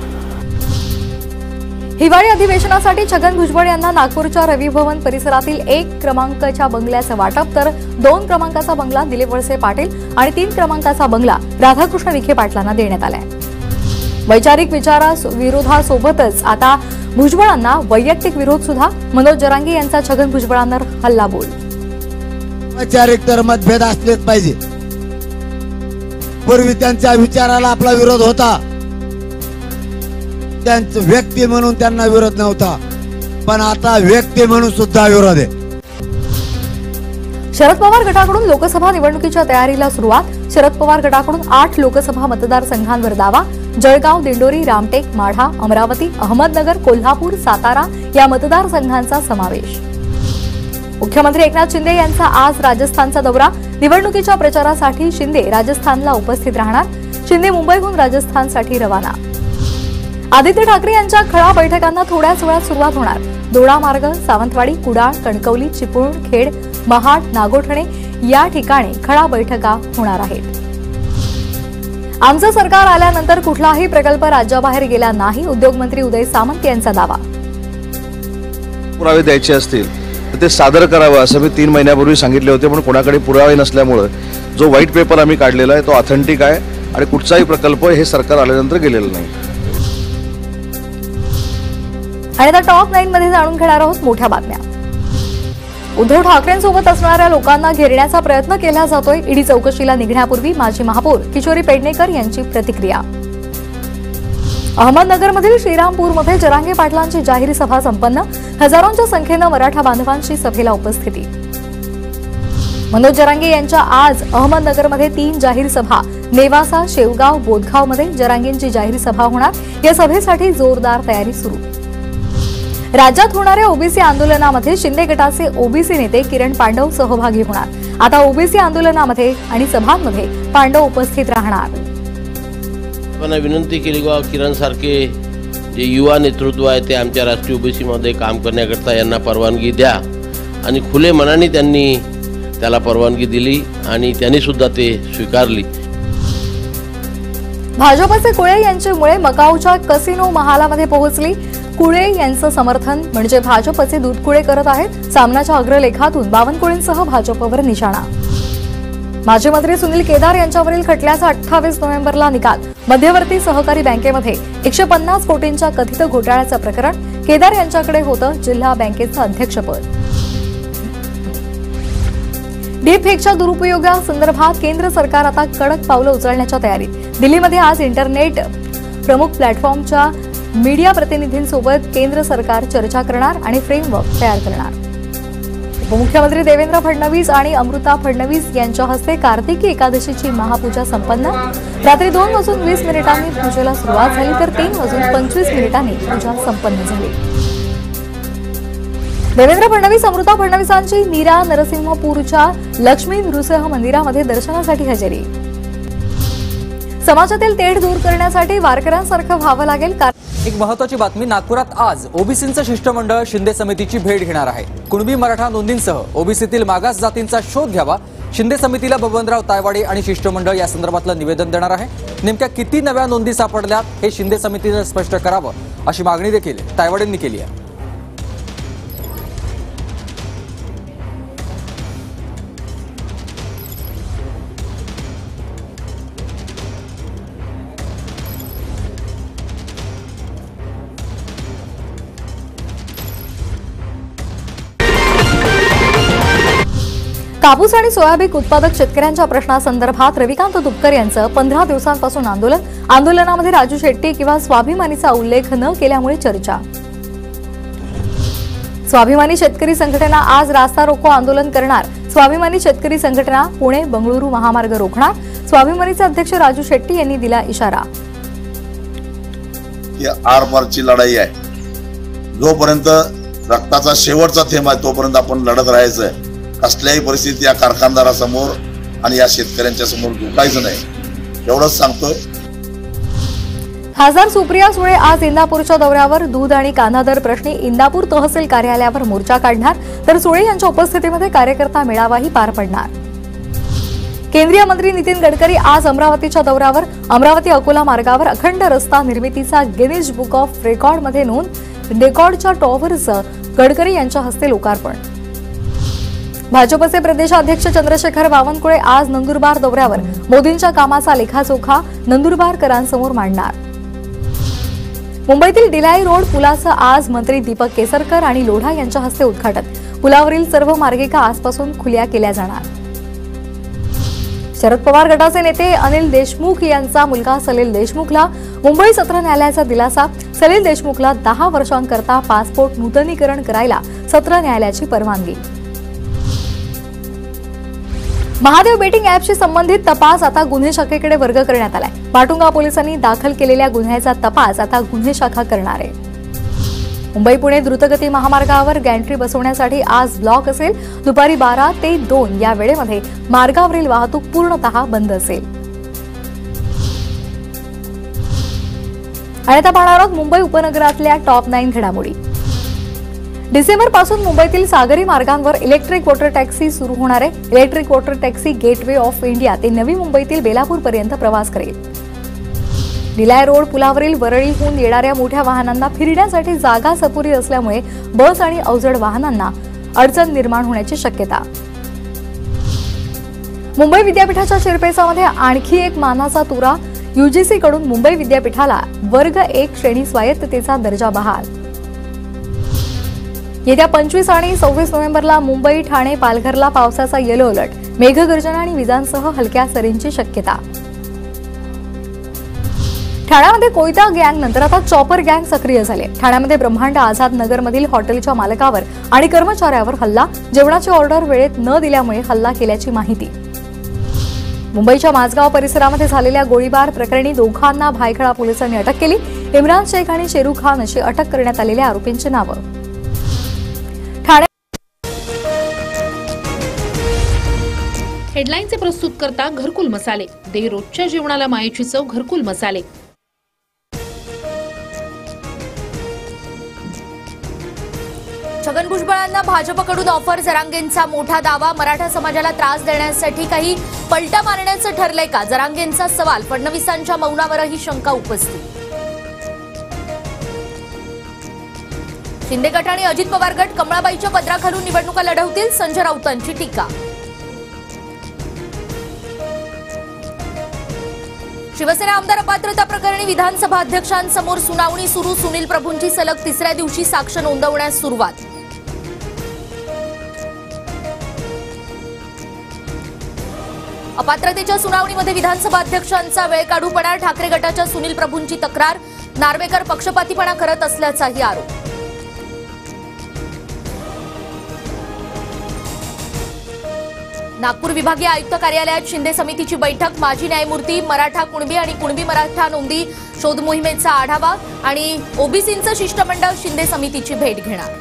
हिवाळी अधिवेशनासाठी छगन भुजबळ यांना नागपूरच्या रवी भवन परिसरातील 1 क्रमांकाच्या बंगल्याचं वाटप, तर 2 क्रमांकाचा बंगला दिलीप वळसे पाटील आणि 3 क्रमांकाचा बंगला राधाकृष्ण विखे पाटलांना देण्यात आलाय. वैचारिक विरोधासोबतच आता भुजबळांना वैयक्तिक विरोध सुद्धा. मनोज जरांगे यांचा छगन भुजबळांवर हल्लाबोल. वैचारिक तर मतभेद असलेच पाहिजे. पूर्वी त्यांच्या विचाराला आपला विरोध होता, त्यांचं व्यक्ती म्हणून त्यांना विरोध नव्हता, पण आता व्यक्ती म्हणून सुद्धा विरोध आहे. शरद पवार गटाकडून लोकसभा निवडणुकीच्या तयारीला सुरुवात. शरद पवार गटाकडून 8 लोकसभा मतदारसंघांवर दावा. जळगाव, दिंडोरी, रामटेक, माढा, अमरावती, अहमदनगर, कोल्हापूर, सातारा या मतदारसंघांचा समावेश. मुख्यमंत्री एकनाथ शिंदे यांचा आज राजस्थानचा दौरा. निवडणुकीच्या प्रचारासाठी शिंदे राजस्थानला उपस्थित राहणार. शिंदे मुंबईहून राजस्थानसाठी रवाना. आदित्य ठाकरे यांच्या खळा बैठकांना थोड्याच वेळात सुरुवात होणार. दोडा मार्ग, सावंतवाडी, कुडाळ, कणकवली, चिपळूण, खेड, महाड, नागोठणे या ठिकाणी खळा बैठका होणार आहेत. आमचं सरकार आल्यानंतर कुठलाही प्रकल्प राज्याबाहेर गेला नाही, उद्योगमंत्री उदय सामंत यांचा दावा. पुरावे द्यायचे असतील तर ते सादर करावं असं मी 3 महिन्यापूर्वी सांगितले होते, पण कोणाकडे पुरावे नसल्यामुळे जो व्हाईट पेपर आम्ही काढलेला आहे तो ऑथेंटिक आहे आणि कुठचाही प्रकल्प हे सरकार आल्यानंतर गेलेला नाही. आणि आता टॉप 9 मध्ये जाणून घेणार आहोत मोठ्या बातम्या. उद्धव ठाकरेंसोबत असणाऱ्या लोकांना घेरण्याचा प्रयत्न केला जातोय. ईडी चौकशीला निघण्यापूर्वी माजी महापौर किशोरी पेडणेकर यांची प्रतिक्रिया. अहमदनगरमधील श्रीरामपूरमध्ये जरांगे पाटलांची जाहीर सभा संपन्न. हजारोंच्या संख्येनं मराठा बांधवांची सभेला उपस्थिती. मनोज जरांगे यांच्या आज अहमदनगरमध्ये 3 जाहीर सभा. नेवासा, शेवगाव, बोदगावमध्ये जरांगेंची जाहीर सभा होणार. या सभेसाठी जोरदार तयारी सुरू. राज्यात होणाऱ्या ओबीसी आंदोलनामध्ये शिंदे गटाचे ओबीसी नेते किरण पांडव सहभागी होणार. आता ओबीसी आंदोलनामध्ये आणि सभांमध्ये पांडव उपस्थित राहणार. विनंती केली की किरण सारखे जे युवा नेतृत्व आहे ते आमच्या राष्ट्रीय ओबीसी मध्ये काम करण्याकरता यांना परवानगी द्या आणि खुले मनाने त्यांनी त्याला परवानगी दिली आणि त्यांनी सुद्धा ते स्वीकारली. भाजपचे कुळे यांच्यामुळे मकाऊच्या कसिनो महालामध्ये पोहोचली. कुळे यांचं समर्थन म्हणजे भाजपचे दूधकुळे करत आहेत. सामनाच्या अग्रलेखातून बावनकुळेंसह भाजपवर निशाणा. माजी मंत्री सुनील केदार यांच्यावरील खटल्याचा 28 नोव्हेंबरला निकाल. मध्यवर्ती सहकारी बँकेमध्ये 150 कोटींच्या कथित घोटाळ्याचं प्रकरण. केदार यांच्याकडे होतं जिल्हा बँकेचं अध्यक्षपद. डीपफेकच्या दुरुपयोगासंदर्भात केंद्र सरकार आता कडक पावलं उचलण्याच्या तयारीत. दिल्लीमध्ये आज इंटरनेट प्रमुख प्लॅटफॉर्मच्या मीडिया प्रतिनिधींसोबत केंद्र सरकार चर्चा करणार आणि फ्रेमवर्क तयार करणार. उपमुख्यमंत्री देवेंद्र फडणवीस आणि अमृता फडणवीस यांच्या हस्ते कार्तिकी एकादशीची महापूजा संपन्न. रात्री 2:20 पूजेला सुरुवात झाली तर 3:25 पूजा संपन्न झाली. देवेंद्र फडणवीस अमृता फडणवीसांची नीरा नरसिंहपूरच्या लक्ष्मी नृसिंह मंदिरामध्ये दर्शनासाठी हजेरी. समाजातील तेढ दूर करण्यासाठी वारकऱ्यांसारखं व्हावं लागेल. एक महत्त्वाची बातमी. नागपुरात आज ओबीसींचं शिष्टमंडळ शिंदे समितीची भेट घेणार आहे. कुणबी मराठा नोंदींसह ओबीसीतील मागास जातींचा शोध घ्यावा. शिंदे समितीला बबनराव तायवाडे आणि शिष्टमंडळ या संदर्भातलं निवेदन देणार आहे. नेमक्या किती नव्या नोंदी सापडल्या हे शिंदे समितीनं स्पष्ट करावं अशी मागणी देखील तायवाडेंनी केली आहे. कापूस आणि सोयाबीन उत्पादक शेतकऱ्यांच्या प्रश्नासंदर्भात रविकांत तुपकर यांचं 15 दिवसांपासून आंदोलन. आंदोलनामध्ये राजू शेट्टी किंवा स्वाभिमानीचा उल्लेख न केल्यामुळे चर्चा. स्वाभिमानी शेतकरी संघटना आज रास्ता रोको आंदोलन करणार. स्वाभिमानी शेतकरी संघटना पुणे बंगळुरू महामार्ग रोखणार. स्वाभिमानीचे अध्यक्ष राजू शेट्टी यांनी दिला इशारा. ही आरपारची लढाई आहे. जोपर्यंत रक्ताचा शेवटचा थेंब आहे तोपर्यंत आपण लढत राहायचं आहे. कसल्याही परिस्थिती या कारखानदारासमोर आणि या शेतकऱ्यांच्या समोर झुकायचं नाही एवढंच सांगतोय. खासदार सुप्रिया सुळे आज इंदापूरच्या दौऱ्यावर. दूध आणि कांदा दर प्रश्नी इंदापूर तहसील कार्यालयावर मोर्चा काढणार तर सुळे यांच्या उपस्थितीमध्ये कार्यकर्ता मेळावाही पार पडणार. केंद्रीय मंत्री नितीन गडकरी आज अमरावतीच्या दौऱ्यावर. अमरावती अकोला मार्गावर अखंड रस्ता निर्मितीचा गिनीज बुक ऑफ रेकॉर्डमध्ये नोंद. रेकॉर्डच्या टॉवरचं गडकरी यांच्या हस्ते लोकार्पण. भाजपचे प्रदेशाध्यक्ष चंद्रशेखर बावनकुळे आज नंदुरबार दौऱ्यावर. मोदींच्या कामाचा लेखाजोखा नंदुरबारकरांसमोर मांडणार. मुंबईतील डिलाई रोड पुलाचं आज मंत्री दीपक केसरकर आणि लोढा यांच्या हस्ते उद्घाटन. पुलावरील सर्व मार्गिका आजपासून खुल्या केल्या जाणार. शरद पवार गटाचे नेते अनिल देशमुख यांचा मुलगा सलील देशमुखला मुंबई सत्र न्यायालयाचा दिलासा. सलील देशमुखला 10 वर्षांकरता पासपोर्ट नूतनीकरण करायला सत्र न्यायालयाची परवानगी. महादेव बेटिंग ॲपशी संबंधित तपास आता गुन्हे शाखेकडे वर्ग करण्यात आलाय. माटुंगा पोलिसांनी दाखल केलेल्या गुन्ह्याचा तपास आता गुन्हे शाखा करणार आहे. मुंबई पुणे द्रुतगती महामार्गावर गॅन्ट्री बसवण्यासाठी आज ब्लॉक असेल. दुपारी 12 ते 2 या वेळेमध्ये मार्गावरील वाहतूक पूर्णतः बंद असेल. आणि आता पाहणार आहोत मुंबई उपनगरातल्या टॉप 9 घडामोडी. डिसेंबर पासून मुंबईतील सागरी मार्गांवर इलेक्ट्रिक वॉटर टॅक्सी सुरू होणार आहे. Electric water taxi gateway of India ते नवी मुंबईतील बेलापूर पर्यंत प्रवास करेल. निलाय रोड पुलावरील वरळीहून येणाऱ्या मोठ्या वाहनांना फिरण्यासाठी जागा अपुरी असल्यामुळे बस आणि अवजड वाहनांना अडचण निर्माण होण्याची शक्यता. मुंबई विद्यापीठाच्या शिरपेचामध्ये आणखी एक मानाचा तुरा. यूजीसी कडून मुंबई विद्यापीठाला वर्ग 1 श्रेणी स्वायत्ततेचा दर्जा बहाल. येत्या 25 आणि 26 नोव्हेंबरला मुंबई, ठाणे, पालघरला पावसाचा येलो अलर्ट. मेघगर्जना आणि विजांसह हलक्या सरींची शक्यता. ठाण्यामध्ये कोयता गँग नंतर आता चॉपर गँग सक्रिय झाले. ठाण्यामध्ये ब्रह्मांड आझाद नगरमधील हॉटेलच्या मालकावर आणि कर्मचाऱ्यावर हल्ला. जेवणाची ऑर्डर वेळेत न दिल्यामुळे हल्ला केल्याची माहिती. मुंबईच्या माझगाव परिसरामध्ये झालेल्या गोळीबार प्रकरणी दोघांना भायखळा पोलिसांनी अटक केली. इम्रान शेख आणि शेरू खान अशी अटक करण्यात आलेल्या आरोपींची नावं. हेडलाईनचे प्रस्तुत करता घरकुल मसाले. दे रोजच्या जेवणाला मायेची चव घरकुल मसाले. छगन भुजबळांना भाजपकडून ऑफर. जरांगेंचा मोठा दावा. मराठा समाजाला त्रास देण्यासाठी काही पलटा मारण्याचं ठरलंय का? जरांगेंचा सवाल. फडणवीसांच्या मौनावरही शंका उपस्थित. शिंदे गट आणि अजित पवार गट कमळाबाईच्या पदराखालून निवडणुका लढवतील. संजय राऊतांची टीका. शिवसेना आमदार अपात्रता प्रकरणी विधानसभा अध्यक्षांसमोर सुनावणी सुरू. सुनील प्रभूंची सलग 3ऱ्या दिवशी साक्ष नोंदवण्यास सुरुवात. अपात्रतेच्या सुनावणीमध्ये विधानसभा अध्यक्षांचा वेळकाढूपणा. ठाकरे गटाच्या सुनील प्रभूंची तक्रार. नार्वेकर पक्षपातीपणा करत असल्याचाही आरोप. नागपूर विभागीय आयुक्त कार्यालयात शिंदे समितीची बैठक. माजी न्यायमूर्ती, मराठा कुणबी आणि कुणबी मराठा नोंदी शोध मोहिमेचा आढावा आणि ओबीसींचं शिष्टमंडळ शिंदे समितीची भेट घेणार.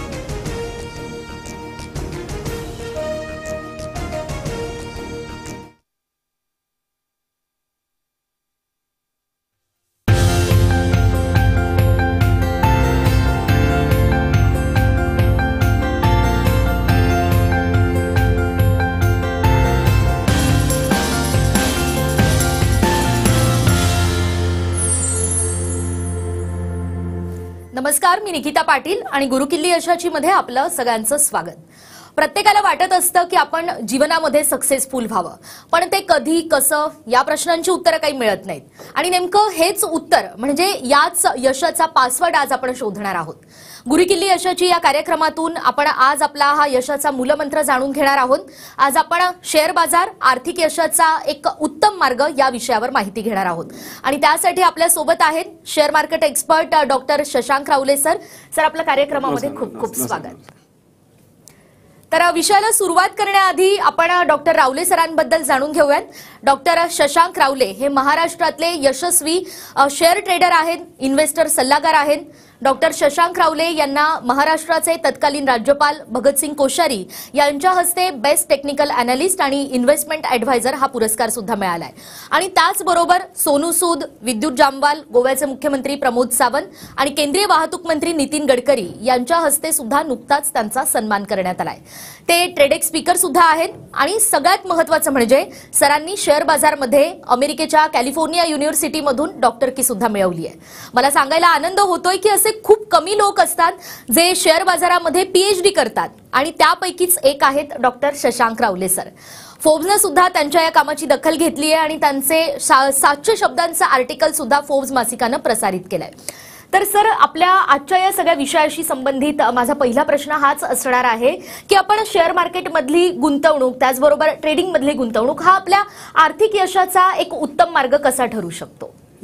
नमस्कार, मी निकिता पाटील आणि गुरुकिल्ली यशाची मध्ये आपलं सगळ्यांचं स्वागत. प्रत्येकाला वाटत असतं की आपण जीवनामध्ये सक्सेसफुल व्हावं, पण ते कधी, कसं या प्रश्नांची उत्तरं काही मिळत नाहीत. आणि नेमकं हेच उत्तर म्हणजे याच यशाचा पासवर्ड आज आपण शोधणार आहोत. गुरुकिल्ली यशाची या कार्यक्रमातून आपण आज आपला हा यशाचा मूलमंत्र जाणून घेणार आहोत. आज आपण शेअर बाजार, आर्थिक यशाचा एक उत्तम मार्ग या विषयावर माहिती घेणार आहोत. आणि त्यासाठी आपल्या सोबत आहेत share market expert doctor Shashank Rawale sir. Sir, आपल्या कार्यक्रमामध्ये खूप खूप स्वागत. तर विषयाला सुरुवात करण्याआधी आपण डॉक्टर रावले सरांबद्दल जाणून घेऊयात. डॉक्टर शशांक रावले हे महाराष्ट्रातले यशस्वी शेअर ट्रेडर आहेत, इन्व्हेस्टर सल्लागार आहेत. डॉक्टर शशांक रावले यांना महाराष्ट्राचे तत्कालीन राज्यपाल भगतसिंग कोश्यारी यांच्या हस्ते बेस्ट टेक्निकल अॅनालिस्ट आणि इन्व्हेस्टमेंट ॲडव्हायझर हा पुरस्कार सुद्धा मिळालाय. आणि त्याचबरोबर सोनू सूद, विद्युत जामवाल, गोव्याचे मुख्यमंत्री प्रमोद सावंत आणि केंद्रीय वाहतूक मंत्री नितीन गडकरी यांच्या हस्ते सुद्धा नुकताच त्यांचा सन्मान करण्यात आलाय. ते ट्रेडेक्स स्पीकर सुद्धा आहेत. आणि सगळ्यात महत्त्वाचं म्हणजे सरांनी शेअर बाजारमध्ये अमेरिकेच्या कॅलिफोर्निया युनिव्हर्सिटीमधून डॉक्टरकी सुद्धा मिळवली आहे. मला सांगायला आनंद होतोय की असे खूप कमी लोक असतात जे शेअर बाजारामध्ये पीएचडी करतात आणि त्यापैकीच एक आहेत डॉक्टर शशांक रावले सर. फोर्ब्सने सुद्धा त्यांच्या या कामाची दखल घेतली आहे आणि त्यांचे 700 शब्दांचं आर्टिकल सुद्धा फोर्ब्स मासिकानं प्रसारित केलंय. तर सर, आपल्या आजच्या या सगळ्या विषयाशी संबंधित माझा पहिला प्रश्न हाच असणार आहे की आपण शेअर मार्केटमधली गुंतवणूक, त्याचबरोबर ट्रेडिंग मधली गुंतवणूक हा आपल्या आर्थिक यशाचा एक उत्तम मार्ग कसा ठरू शकतो?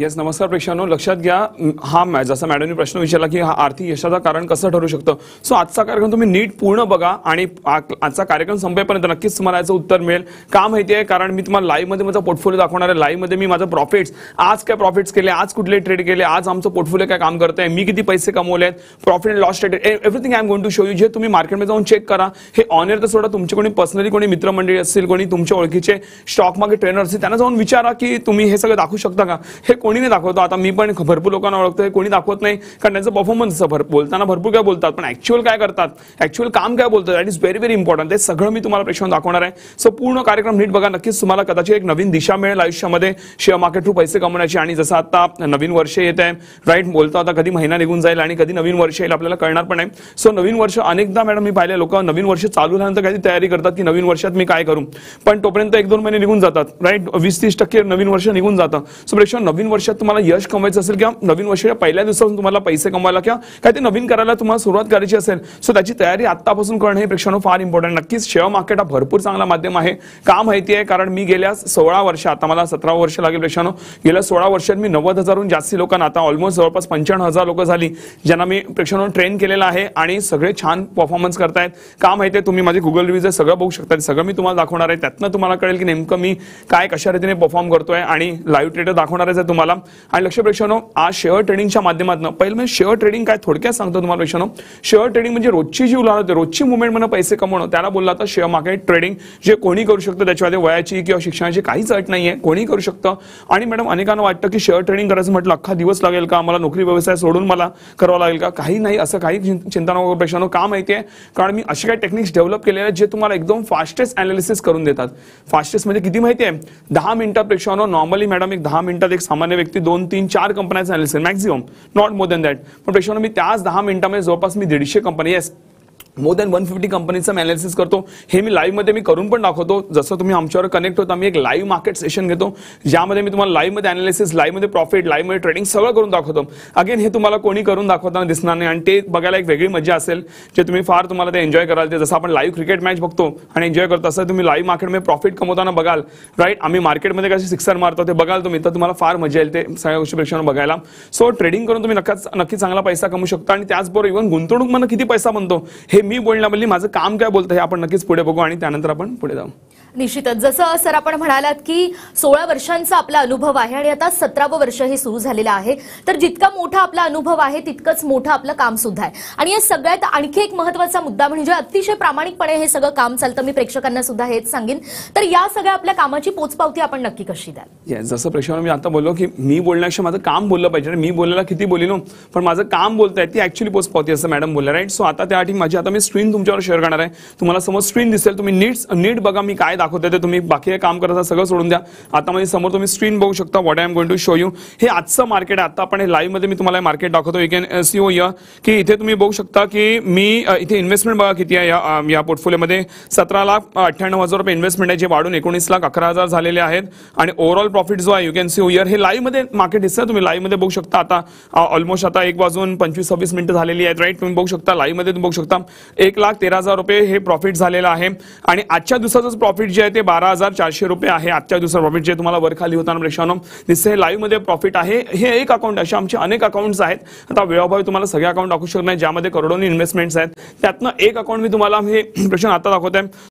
येस, नमस्कार प्रेक्षकांनो. लक्षात घ्या, हा जसा मॅडमने प्रश्न विचारला की हा आर्थिक यशाचं कारण कसं ठरू शकतं. सो आजचा कार्यक्रम तुम्ही नीट पूर्ण बघा आणि आजचा कार्यक्रम संपेपर्यंत नक्कीच तुम्हाला याचं उत्तर मिळेल. का माहिती आहे, कारण मी तुम्हाला लाईव्ह मध्ये माझा पोर्टफोलिओ दाखवणार आहे. लाईव्ह मध्ये मी माझं प्रॉफिट्स, आज काय प्रॉफिट्स केले, आज कुठले ट्रेड केले, आज आमचं पोर्टफोलिओ काय काम करतंय, मी किती पैसे कमवले आहेत, profit and loss statement, everything I am going to show you. जे तुम्ही मार्केटमध्ये जाऊन चेक करा. हे ऑन एअर तर सोडा, तुमचे कोणी पर्सनली कोणी मित्रमंडळी असतील, कोणी तुमच्या ओळखीचे स्टॉक मार्केट ट्रेनर असतील, त्यांना जाऊन विचारा की तुम्ही हे सगळं दाखवू शकता का. हे कोणी नाही दाखवतो. आता मी पण भरपूर लोकांना ओळखतोय, कोणी दाखवत नाही कारण त्यांचं परफॉर्मन्स बोलताना भरपूर काय बोलतात, पण ऍक्च्युअल काय करतात, ऍक्च्युअल काम काय बोलतात, that is very very important. ते सगळं मी तुम्हाला प्रेक्षकांना दाखवणार आहे. सो पूर्ण कार्यक्रम नीट बघा. नक्कीच तुम्हाला कदाचित एक नवीन दिशा मिळेल आयुष्यामध्ये शेअर मार्केट थ्रू पैसे कमवण्याची. आणि जसं आता नवीन वर्ष येत आहे, राईट, बोलतो आता कधी महिना निघून जाईल आणि कधी नवीन वर्ष येईल आपल्याला कळणार पण नाही. सो नवीन वर्ष अनेकदा मॅडम मी पाहिले लोक नवीन वर्ष चालू झाल्यानंतर काही तयारी करतात की नवीन वर्षात मी काय करू, पण तोपर्यंत 1-2 महिने निघून जातात, राईट. 20-30% नवीन वर्ष निघून जातं. सो प्रेक्षकांनो, नवीन वर्षात तुम्हाला यश कमवायचं असेल किंवा नवीन वर्षाच्या पहिल्या दिवसापासून तुम्हाला पैसे कमवायला किंवा काय ते नवीन करायला तुम्हाला सुरुवात करायची असेल, सो त्याची तयारी आत्तापासून करणं हे प्रेक्षकांनो फार इम्पॉर्टंट. नक्कीच शेअर मार्केट हा भरपूर चांगला माध्यम आहे. का माहिती आहे, कारण मी गेल्या 16 वर्ष, आता मला 17 वर्ष लागेल प्रेक्षकांनो, गेल्या 16 वर्षात मी 90,000हून जास्ती लोकांना, आता ऑलमोस्ट जवळपास 95,000 लोक झाली ज्यांना मी प्रेक्षकांनो ट्रेन केलेलं आहे आणि सगळे छान परफॉर्मन्स करतायत. का माहिती आहे, तुम्ही माझे गुगल रिव्ह्यूज सगळं बघू शकता, सगळं मी तुम्हाला दाखवणार आहे. त्यातनं तुम्हाला कळेल की नेमकं मी काय कशा रीतीने परफॉर्म करतोय आणि लाईव्ह ट्रेडर दाखवणारच आहे तुम्हाला. आणि लक्ष प्रेक्षकांनो, आज शेअर ट्रेडिंगच्या माध्यमातून पहिलं म्हणजे शेअर ट्रेडिंग काय थोडक्यात सांगतो तुम्हाला प्रेक्षकांनो. शेअर ट्रेडिंग म्हणजे रोजची जी उलाढाल होते, रोजची मुवमेंट म्हणून पैसे कमवणं, त्याला बोलला तर शेअर मार्केट ट्रेडिंग, जे कोणी करू शकतं. त्याच्यामध्ये वयाची किंवा शिक्षणाची काहीच अट नाहीये, कोणी करू शकतं. आणि मॅडम अनेकांना वाटतं की शेअर ट्रेडिंग करायचं म्हटलं अख्खा दिवस लागेल का, मला नोकरी व्यवसाय सोडून मला करावं लागेल का. काही नाही, असं काही चिंता नको प्रेक्षकांनो. का माहितीये, कारण मी असे काही टेक्निक्स डेव्हलप केलेले आहेत जे तुम्हाला एकदम फास्टेस्ट अनालिसिस करून देतात. फास्टेस्ट म्हणजे किती माहिती आहे, 10 मिनिटात प्रेक्षकांनो. नॉर्मली मॅडम एक 10 मिनिटात एक सामान्य व्यक्ती 2-3-4 कंपन्यांचं analysis maximum, not more than that. पण प्रेक्षकांनो, मी त्याच 10 मिनिटांमध्ये जवळपास मी 150 कंपनी, येस मोर दॅन 150 कंपनीचं मी अनालिसिस करतो. हे मी लाईव्ह मध्ये मी करून पण दाखवतो. जसं तुम्ही आमच्यावर कनेक्ट होता, मी एक लाईव्ह मार्केट सेशन घेतो ज्यामध्ये मी तुम्हाला लाईव्ह मध्ये अनालिसिस, लाईव्ह मध्ये प्रॉफिट, लाईव्ह मध्ये ट्रेडिंग सगळं करून दाखवतो. अगेन हे तुम्हाला कोणी करून दाखवताना दिसणार नाही आणि ते बघायला एक वेगळी मजा असेल, जे तुम्ही फार तुम्हाला ते एन्जॉय कराल. ते जसं आपण लाईव्ह क्रिकेट मॅच बघतो आणि एन्जॉय करतो, असं तुम्ही लाईव्ह मार्केटमध्ये प्रॉफिट कमवताना बघाल, राईट. आम्ही मार्केटमध्ये कसे सिक्सर मारतो ते बघाल तुम्ही, तर तुम्हाला फार मजा येईल ते सगळ्या गोष्टी प्रेक्षकांना बघायला. सो ट्रेडिंग करून तुम्ही नक्की चांगला पैसा कमवू शकता. आणि त्याचबरोबर इव्हन गुंतवणूक म्हणून किती पैसा बनतो हे मी बोलण्याबद्दल माझं काम काय बोलतं हे आपण नक्कीच पुढे बघू आणि त्यानंतर आपण पुढे जाऊ. निश्चितच, जसं सर आपण म्हणालात की 16 वर्षांचा आपला अनुभव आहे आणि आता 17वं वर्ष हे सुरू झालेलं आहे, तर जितका मोठा आपला अनुभव आहे तितकंच मोठं आपलं काम सुद्धा आहे. आणि या सगळ्यात आणखी एक महत्त्वाचा मुद्दा म्हणजे अतिशय प्रामाणिकपणे हे सगळं काम चालतं. मी प्रेक्षकांना सुद्धा हेच सांगेन. तर या सगळ्या आपल्या कामाची पोचपावती आपण नक्की कशी द्याल? येस, जसं प्रेक्षकांना मी आता बोललो की मी बोलण्यापेक्षा माझं काम बोललं पाहिजे. मी बोलायला किती बोलिनो, पण माझं काम बोलताय ती ऍक्च्युअली पोचपावती असं मॅडम बोलल्या, राईट. सो आता त्यासाठी माझी आता मी स्क्रीन तुमच्यावर शेअर करणार आहे. तुम्हाला समोर स्क्रीन दिसेल, तुम्ही नीट बघा मी काय दाखवते ते. तुम्ही बाकी काम करता सगळं सोडून द्या. आता माझ्या समोर तुम्ही स्क्रीन बघू शकता. What I am going to show you, हे आजचं मार्केट आहे. आता आपण हे लाईव्ह मध्ये मी तुम्हाला मार्केट दाखवतो. यू कॅन सी ओव्हर की इथे तुम्ही बघू शकता की मी इथे इन्व्हेस्टमेंट बघा किती आहे या पोर्टफोलिओमध्ये. 17,98,000 रुपये इन्व्हेस्टमेंट आहे, जे वाढून 19,11,000 झालेले आहेत. आणि ओव्हरऑल प्रॉफिट जो आहे यू कॅन सी ओव्हर, हे लाईव्ह मध्ये मार्केट दिसतं. तुम्ही लाईव्ह मध्ये बघू शकता. आता ऑलमोस्ट आता 1:25-26 मिनिटं झालेली आहेत, राईट. तुम्ही बघू शकता लाईव्ह मध्ये तुम्ही बघू शकता 1,13,000 रुपये हे प्रॉफिट झालेलं आहे. आणि आजच्या दिवसाचं प्रॉफिट जे आहे ते 12,400 रुपये आहे. आजच्या दिवसा प्रॉफिट जे तुम्हाला वर खाली होताना प्रेक्षकांनो दिसते, हे लाईव्ह मध्ये प्रॉफिट आहे. हे एक अकाउंट, असे आमचे अनेक अकाउंट्स आहेत. आता वेळोभावी तुम्हाला सगळे अकाउंट दाखवू शकत नाही ज्यामध्ये करोडोनी इन्व्हेस्टमेंट्स आहेत. त्यातनं एक अकाउंट मी तुम्हाला हे प्रेक्षकांना आता दाखवत आहे.